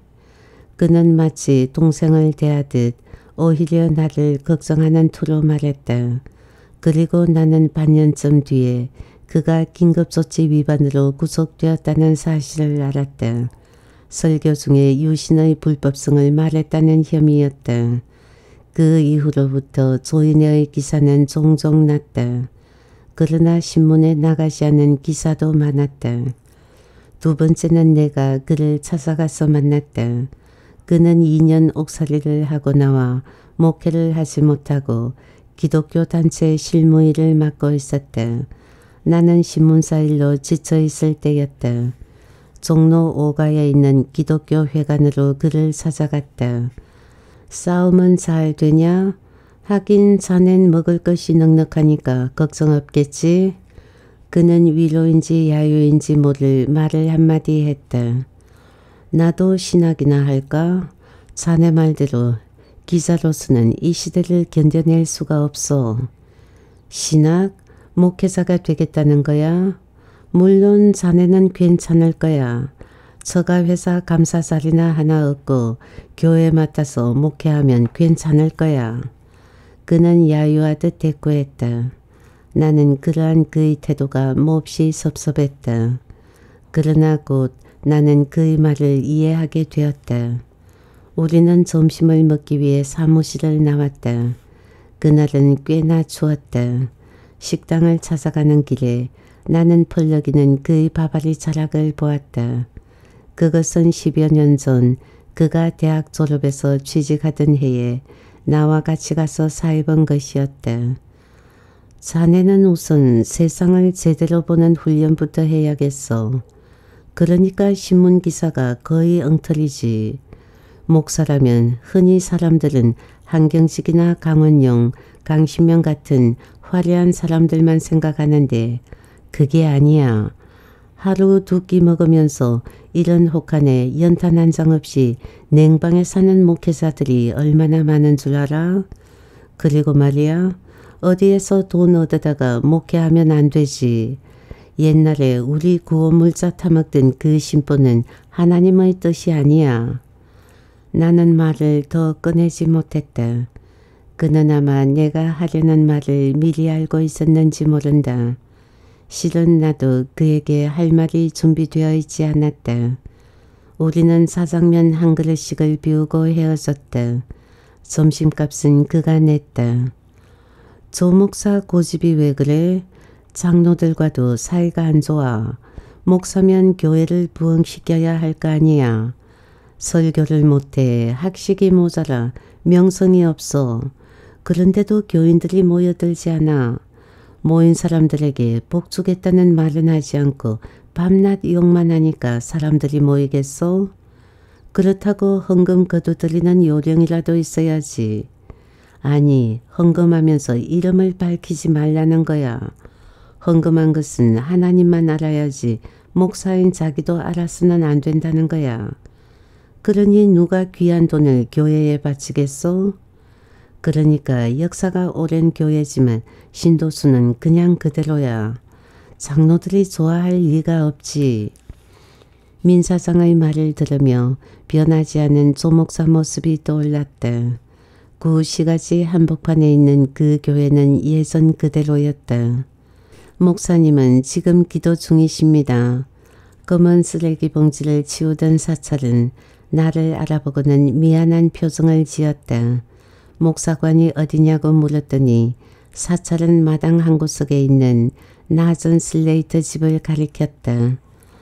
그는 마치 동생을 대하듯 오히려 나를 걱정하는 투로 말했다. 그리고 나는 반년쯤 뒤에 그가 긴급조치 위반으로 구속되었다는 사실을 알았다. 설교 중에 유신의 불법성을 말했다는 혐의였다. 그 이후로부터 조인의 기사는 종종 났다. 그러나 신문에 나가지 않은 기사도 많았다. 두 번째는 내가 그를 찾아가서 만났다. 그는 2년 옥살이를 하고 나와 목회를 하지 못하고 기독교 단체 실무일을 맡고 있었다. 나는 신문사 일로 지쳐 있을 때였다. 종로 5가에 있는 기독교 회관으로 그를 찾아갔다. 싸움은 잘 되냐? 하긴 자넨 먹을 것이 넉넉하니까 걱정 없겠지? 그는 위로인지 야유인지 모를 말을 한마디 했다. 나도 신학이나 할까? 자네 말대로 기자로서는 이 시대를 견뎌낼 수가 없어. 신학? 목회자가 되겠다는 거야? 물론 자네는 괜찮을 거야. 처가 회사 감사 자리나 하나 얻고 교회 맡아서 목회하면 괜찮을 거야. 그는 야유하듯 대꾸했다. 나는 그러한 그의 태도가 몹시 섭섭했다. 그러나 곧 나는 그의 말을 이해하게 되었다. 우리는 점심을 먹기 위해 사무실을 나왔다. 그날은 꽤나 추웠다. 식당을 찾아가는 길에 나는 펄럭이는 그의 바바리 자락을 보았다. 그것은 10여 년 전 그가 대학 졸업해서 취직하던 해에 나와 같이 가서 사입은 것이었다. 자네는 우선 세상을 제대로 보는 훈련부터 해야겠어. 그러니까 신문기사가 거의 엉터리지. 목사라면 흔히 사람들은 한경직이나 강원용, 강신명 같은 화려한 사람들만 생각하는데 그게 아니야. 하루 두 끼 먹으면서 이런 혹한에 연탄 한 장 없이 냉방에 사는 목회자들이 얼마나 많은 줄 알아? 그리고 말이야. 어디에서 돈 얻어다가 목회하면 안 되지. 옛날에 우리 구호물자 타먹던 그 심보는 하나님의 뜻이 아니야. 나는 말을 더 꺼내지 못했다. 그는 아마 내가 하려는 말을 미리 알고 있었는지 모른다. 실은 나도 그에게 할 말이 준비되어 있지 않았다. 우리는 사장면 한 그릇씩을 비우고 헤어졌다. 점심값은 그가 냈다. 조 목사 고집이 왜 그래? 장로들과도 사이가 안 좋아. 목사면 교회를 부흥시켜야 할 거 아니야. 설교를 못해. 학식이 모자라. 명성이 없어. 그런데도 교인들이 모여들지 않아. 모인 사람들에게 복 주겠다는 말은 하지 않고 밤낮 욕만 하니까 사람들이 모이겠소? 그렇다고 헌금 거두드리는 요령이라도 있어야지. 아니, 헌금하면서 이름을 밝히지 말라는 거야. 헌금한 것은 하나님만 알아야지 목사인 자기도 알아서는 안 된다는 거야. 그러니 누가 귀한 돈을 교회에 바치겠소? 그러니까 역사가 오랜 교회지만 신도수는 그냥 그대로야. 장로들이 좋아할 리가 없지. 민사장의 말을 들으며 변하지 않은 조 목사 모습이 떠올랐다. 구시가지 한복판에 있는 그 교회는 예전 그대로였다. 목사님은 지금 기도 중이십니다. 검은 쓰레기 봉지를 치우던 사찰은 나를 알아보고는 미안한 표정을 지었다. 목사관이 어디냐고 물었더니 사찰은 마당 한 구석에 있는 낮은 슬레이트 집을 가리켰다.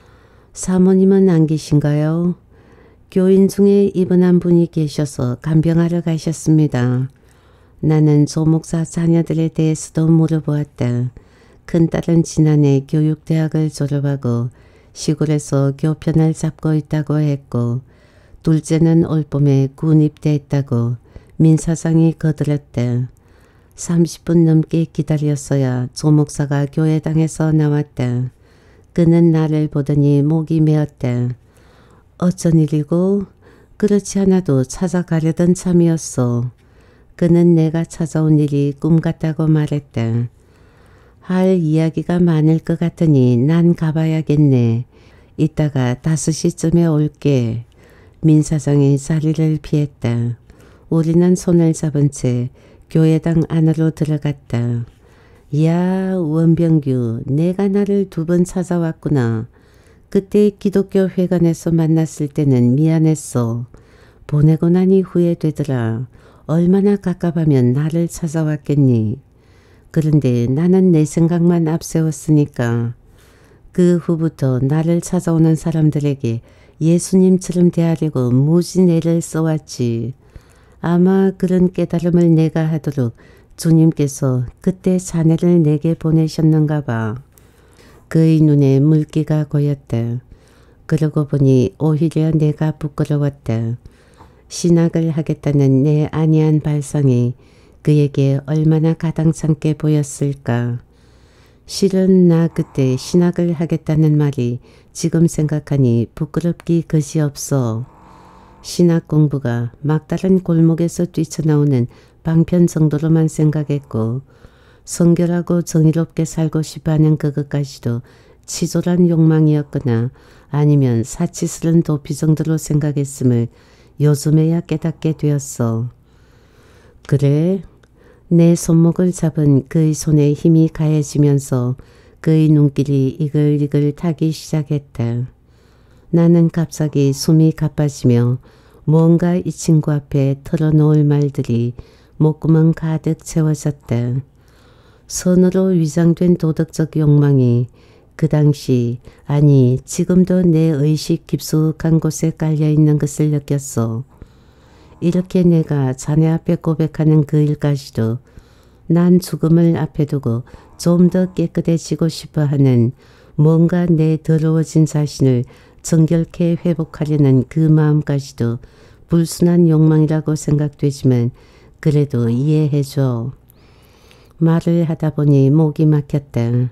사모님은 안 계신가요? 교인 중에 입원한 분이 계셔서 간병하러 가셨습니다. 나는 조 목사 자녀들에 대해서도 물어보았다. 큰딸은 지난해 교육대학을 졸업하고 시골에서 교편을 잡고 있다고 했고 둘째는 올봄에 군 입대했다고 민사장이 거들었다. 30분 넘게 기다렸어야 조 목사가 교회당에서 나왔다. 그는 나를 보더니 목이 메었다. 어쩐 일이고? 그렇지 않아도 찾아가려던 참이었어. 그는 내가 찾아온 일이 꿈 같다고 말했다. 할 이야기가 많을 것 같으니 난 가봐야겠네. 이따가 5시쯤에 올게. 민사장이 자리를 피했다. 우리는 손을 잡은 채 교회당 안으로 들어갔다. 야, 원병규, 내가 나를 2번 찾아왔구나. 그때 기독교 회관에서 만났을 때는 미안했어. 보내고 나니 후회되더라. 얼마나 갑갑하면 나를 찾아왔겠니. 그런데 나는 내 생각만 앞세웠으니까. 그 후부터 나를 찾아오는 사람들에게 예수님처럼 대하려고 무진 애를 써왔지. 아마 그런 깨달음을 내가 하도록 주님께서 그때 자네를 내게 보내셨는가 봐. 그의 눈에 물기가 고였다. 그러고 보니 오히려 내가 부끄러웠다. 신학을 하겠다는 내 안이한 발상이 그에게 얼마나 가당찮게 보였을까. 실은 나 그때 신학을 하겠다는 말이 지금 생각하니 부끄럽기 그지없어. 신학 공부가 막다른 골목에서 뛰쳐나오는 방편 정도로만 생각했고 성결하고 정의롭게 살고 싶어하는 그것까지도 치졸한 욕망이었거나 아니면 사치스런 도피 정도로 생각했음을 요즘에야 깨닫게 되었어. 그래? 내 손목을 잡은 그의 손에 힘이 가해지면서 그의 눈길이 이글이글 타기 시작했다. 나는 갑자기 숨이 가빠지며 뭔가 이 친구 앞에 털어놓을 말들이 목구멍 가득 채워졌다. 선으로 위장된 도덕적 욕망이 그 당시 아니 지금도 내 의식 깊숙한 곳에 깔려있는 것을 느꼈어. 이렇게 내가 자네 앞에 고백하는 그 일까지도 난 죽음을 앞에 두고 좀 더 깨끗해지고 싶어하는 뭔가 내 더러워진 자신을 정결케 회복하려는 그 마음까지도 불순한 욕망이라고 생각되지만 그래도 이해해줘. 말을 하다 보니 목이 막혔다.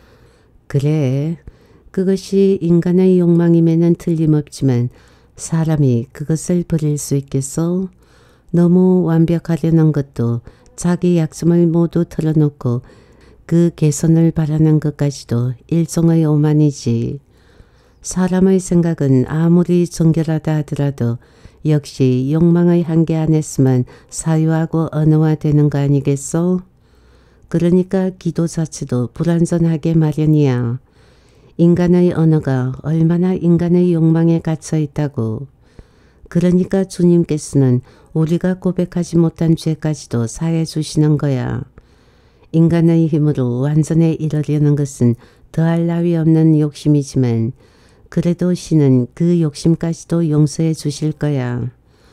그래, 그것이 인간의 욕망임에는 틀림없지만 사람이 그것을 버릴 수 있겠어? 너무 완벽하려는 것도 자기 약점을 모두 털어놓고 그 개선을 바라는 것까지도 일종의 오만이지. 사람의 생각은 아무리 정결하다 하더라도 역시 욕망의 한계 안에서만 사유하고 언어화되는 거 아니겠소? 그러니까 기도 자체도 불완전하게 마련이야. 인간의 언어가 얼마나 인간의 욕망에 갇혀 있다고. 그러니까 주님께서는 우리가 고백하지 못한 죄까지도 사해 주시는 거야. 인간의 힘으로 완전에 이르려는 것은 더할 나위 없는 욕심이지만 그래도 신은 그 욕심까지도 용서해 주실 거야.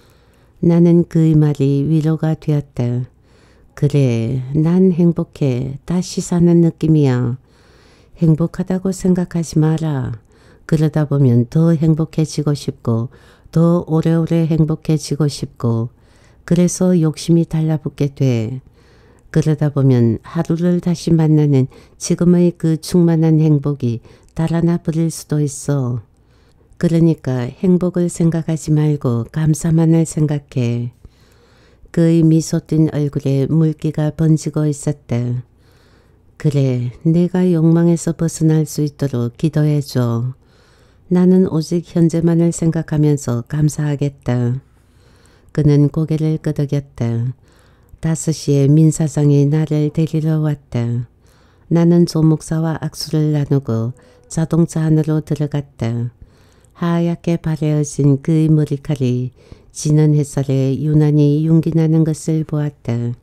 나는 그의 말이 위로가 되었다. 그래, 난 행복해. 다시 사는 느낌이야. 행복하다고 생각하지 마라. 그러다 보면 더 행복해지고 싶고 더 오래오래 행복해지고 싶고 그래서 욕심이 달라붙게 돼. 그러다 보면 하루를 다시 만나는 지금의 그 충만한 행복이 달아나 버릴 수도 있어. 그러니까 행복을 생각하지 말고 감사만을 생각해. 그의 미소 띤 얼굴에 물기가 번지고 있었다. 그래, 내가 욕망에서 벗어날 수 있도록 기도해줘. 나는 오직 현재만을 생각하면서 감사하겠다. 그는 고개를 끄덕였다. 5시에 민사장이 나를 데리러 왔다. 나는 조 목사와 악수를 나누고 자동차 안으로 들어갔다. 하얗게 바래어진 그의 머리칼이 지는 햇살에 유난히 윤기나는 것을 보았다.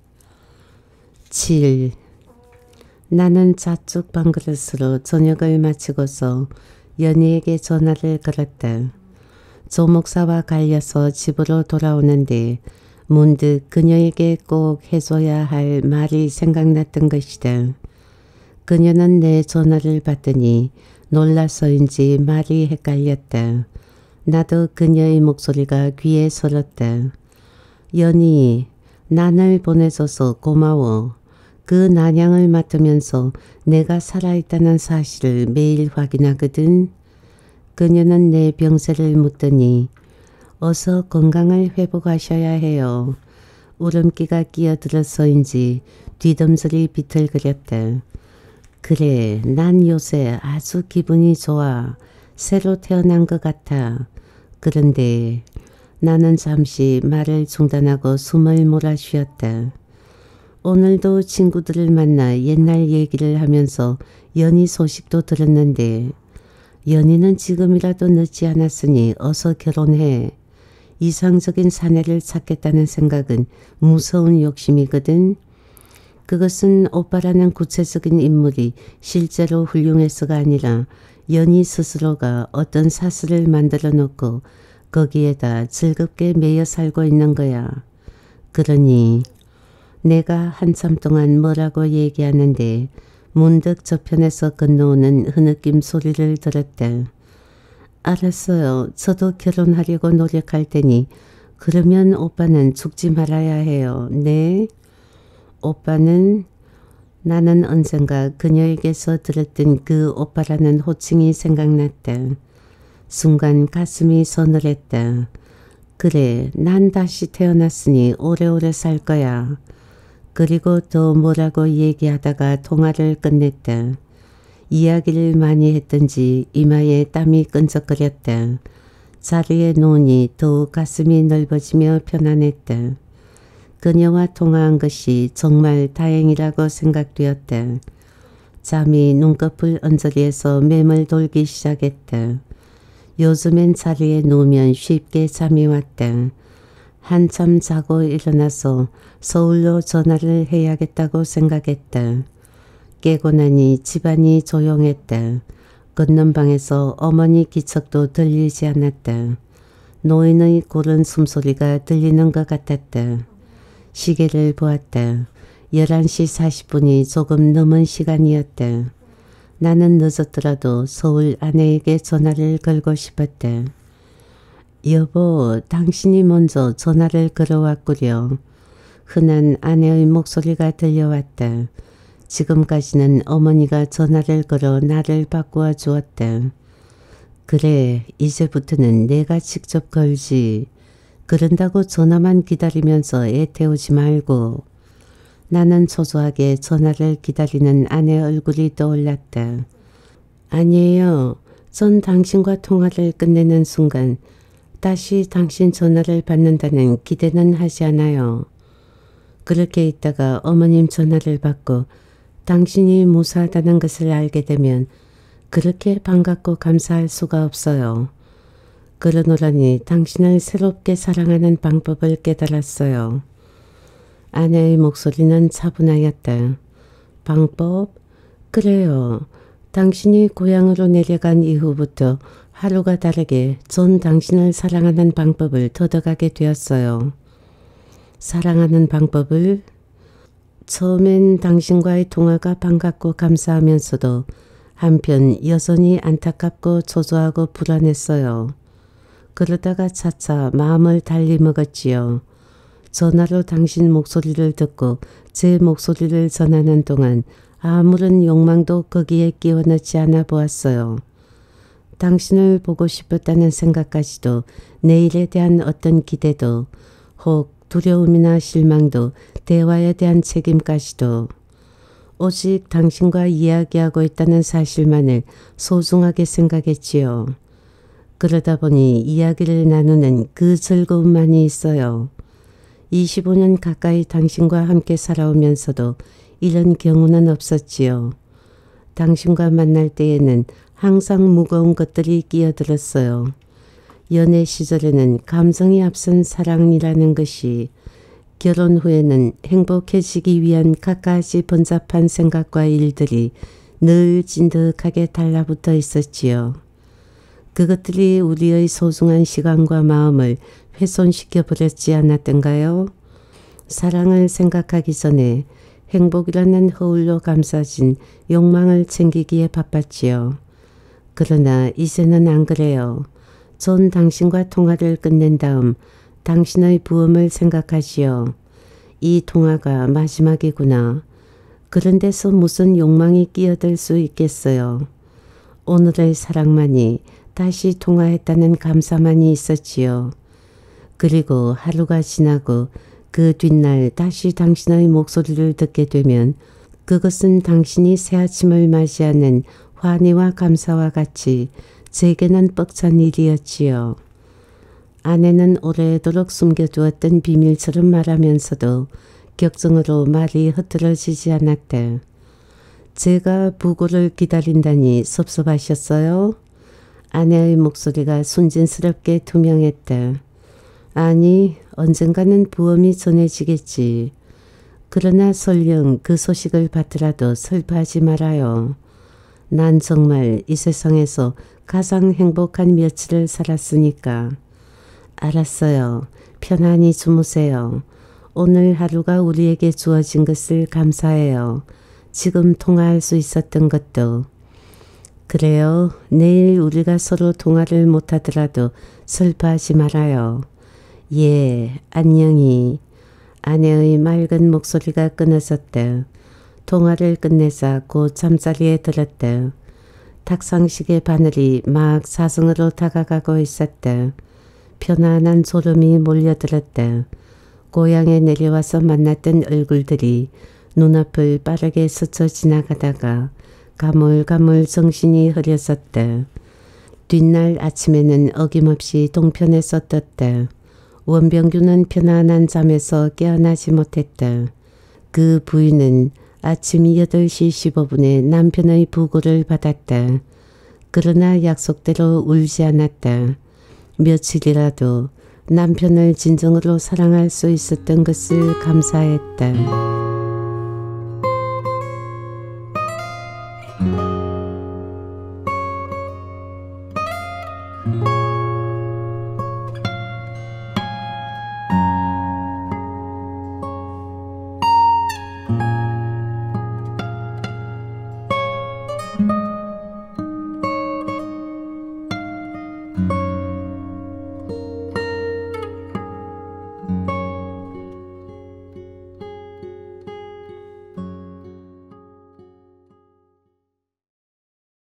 7. 나는 자축 밥그릇으로 저녁을 마치고서 연희에게 전화를 걸었다. 조 목사와 갈려서 집으로 돌아오는데 문득 그녀에게 꼭 해줘야 할 말이 생각났던 것이다. 그녀는 내 전화를 받더니 놀라서인지 말이 헷갈렸다. 나도 그녀의 목소리가 귀에 설었다. 연희, 난을 보내줘서 고마워. 그 난양을 맡으면서 내가 살아있다는 사실을 매일 확인하거든. 그녀는 내 병세를 묻더니 어서 건강을 회복하셔야 해요. 울음기가 끼어들어서인지 뒤dom설이 비틀거렸다. 그래, 난 요새 아주 기분이 좋아. 새로 태어난 것 같아. 그런데 나는 잠시 말을 중단하고 숨을 몰아쉬었다. 오늘도 친구들을 만나 옛날 얘기를 하면서 연희 소식도 들었는데 연희는 지금이라도 늦지 않았으니 어서 결혼해. 이상적인 사내를 찾겠다는 생각은 무서운 욕심이거든. 그것은 오빠라는 구체적인 인물이 실제로 훌륭해서가 아니라 연희 스스로가 어떤 사슬을 만들어 놓고 거기에다 즐겁게 매여 살고 있는 거야. 그러니 내가 한참 동안 뭐라고 얘기하는데 문득 저편에서 건너오는 흐느낌 소리를 들었다. 알았어요. 저도 결혼하려고 노력할 테니 그러면 오빠는 죽지 말아야 해요. 네? 오빠는? 나는 언젠가 그녀에게서 들었던 그 오빠라는 호칭이 생각났다. 순간 가슴이 서늘했다. 그래, 난 다시 태어났으니 오래오래 살 거야. 그리고 또 뭐라고 얘기하다가 통화를 끝냈다. 이야기를 많이 했던지 이마에 땀이 끈적거렸다. 자리에 누우니 더욱 가슴이 넓어지며 편안했다. 그녀와 통화한 것이 정말 다행이라고 생각되었다. 잠이 눈꺼풀 언저리에서 맴을 돌기 시작했다. 요즘엔 자리에 누우면 쉽게 잠이 왔다. 한참 자고 일어나서 서울로 전화를 해야겠다고 생각했다. 깨고 나니 집안이 조용했다. 건넌방에서 어머니 기척도 들리지 않았다. 노인의 고른 숨소리가 들리는 것 같았다. 시계를 보았다. 11시 40분이 조금 넘은 시간이었다. 나는 늦었더라도 서울 아내에게 전화를 걸고 싶었다. 여보, 당신이 먼저 전화를 걸어왔구려. 흔한 아내의 목소리가 들려왔다. 지금까지는 어머니가 전화를 걸어 나를 바꾸어 주었다. 그래, 이제부터는 내가 직접 걸지. 그런다고 전화만 기다리면서 애 태우지 말고. 나는 초조하게 전화를 기다리는 아내 얼굴이 떠올랐다. 아니에요. 전 당신과 통화를 끝내는 순간 다시 당신 전화를 받는다는 기대는 하지 않아요. 그렇게 있다가 어머님 전화를 받고 당신이 무사하다는 것을 알게 되면 그렇게 반갑고 감사할 수가 없어요. 그러노라니 당신을 새롭게 사랑하는 방법을 깨달았어요. 아내의 목소리는 차분하였다. 방법? 그래요. 당신이 고향으로 내려간 이후부터 하루가 다르게 전 당신을 사랑하는 방법을 터득하게 되었어요. 사랑하는 방법을? 처음엔 당신과의 통화가 반갑고 감사하면서도 한편 여전히 안타깝고 초조하고 불안했어요. 그러다가 차차 마음을 달리 먹었지요. 전화로 당신 목소리를 듣고 제 목소리를 전하는 동안 아무런 욕망도 거기에 끼워 넣지 않아 보았어요. 당신을 보고 싶었다는 생각까지도, 내일에 대한 어떤 기대도, 혹 두려움이나 실망도, 대화에 대한 책임까지도, 오직 당신과 이야기하고 있다는 사실만을 소중하게 생각했지요. 그러다 보니 이야기를 나누는 그 즐거움만이 있어요. 25년 가까이 당신과 함께 살아오면서도 이런 경우는 없었지요. 당신과 만날 때에는 항상 무거운 것들이 끼어들었어요. 연애 시절에는 감성이 앞선 사랑이라는 것이, 결혼 후에는 행복해지기 위한 갖가지 번잡한 생각과 일들이 늘 진득하게 달라붙어 있었지요. 그것들이 우리의 소중한 시간과 마음을 훼손시켜 버렸지 않았던가요? 사랑을 생각하기 전에 행복이라는 허울로 감싸진 욕망을 챙기기에 바빴지요. 그러나 이제는 안 그래요. 전 당신과 통화를 끝낸 다음 당신의 부엄을 생각하지요. 이 통화가 마지막이구나. 그런 데서 무슨 욕망이 끼어들 수 있겠어요. 오늘의 사랑만이, 다시 통화했다는 감사만이 있었지요. 그리고 하루가 지나고 그 뒷날 다시 당신의 목소리를 듣게 되면 그것은 당신이 새 아침을 맞이하는 환희와 감사와 같이 제게는 벅찬 일이었지요. 아내는 오래도록 숨겨두었던 비밀처럼 말하면서도 격정으로 말이 흐트러지지 않았다. 제가 부고를 기다린다니 섭섭하셨어요? 아내의 목소리가 순진스럽게 투명했다. 아니, 언젠가는 부엄이 전해지겠지. 그러나 설령 그 소식을 받더라도 슬퍼하지 말아요. 난 정말 이 세상에서 가장 행복한 며칠을 살았으니까. 알았어요. 편안히 주무세요. 오늘 하루가 우리에게 주어진 것을 감사해요. 지금 통화할 수 있었던 것도. 그래요. 내일 우리가 서로 통화를 못하더라도 슬퍼하지 말아요. 예, 안녕히. 아내의 맑은 목소리가 끊어졌다. 통화를 끝내자 곧 잠자리에 들었다. 탁상식의 바늘이 막 사성으로 다가가고 있었다. 편안한 졸음이 몰려들었다. 고향에 내려와서 만났던 얼굴들이 눈앞을 빠르게 스쳐 지나가다가 가물가물 정신이 흐려졌다. 뒷날 아침에는 어김없이 동편에서 떴다. 원병규는 편안한 잠에서 깨어나지 못했다. 그 부인은 아침 8시 15분에 남편의 부고를 받았다. 그러나 약속대로 울지 않았다. 며칠이라도 남편을 진정으로 사랑할 수 있었던 것을 감사했다.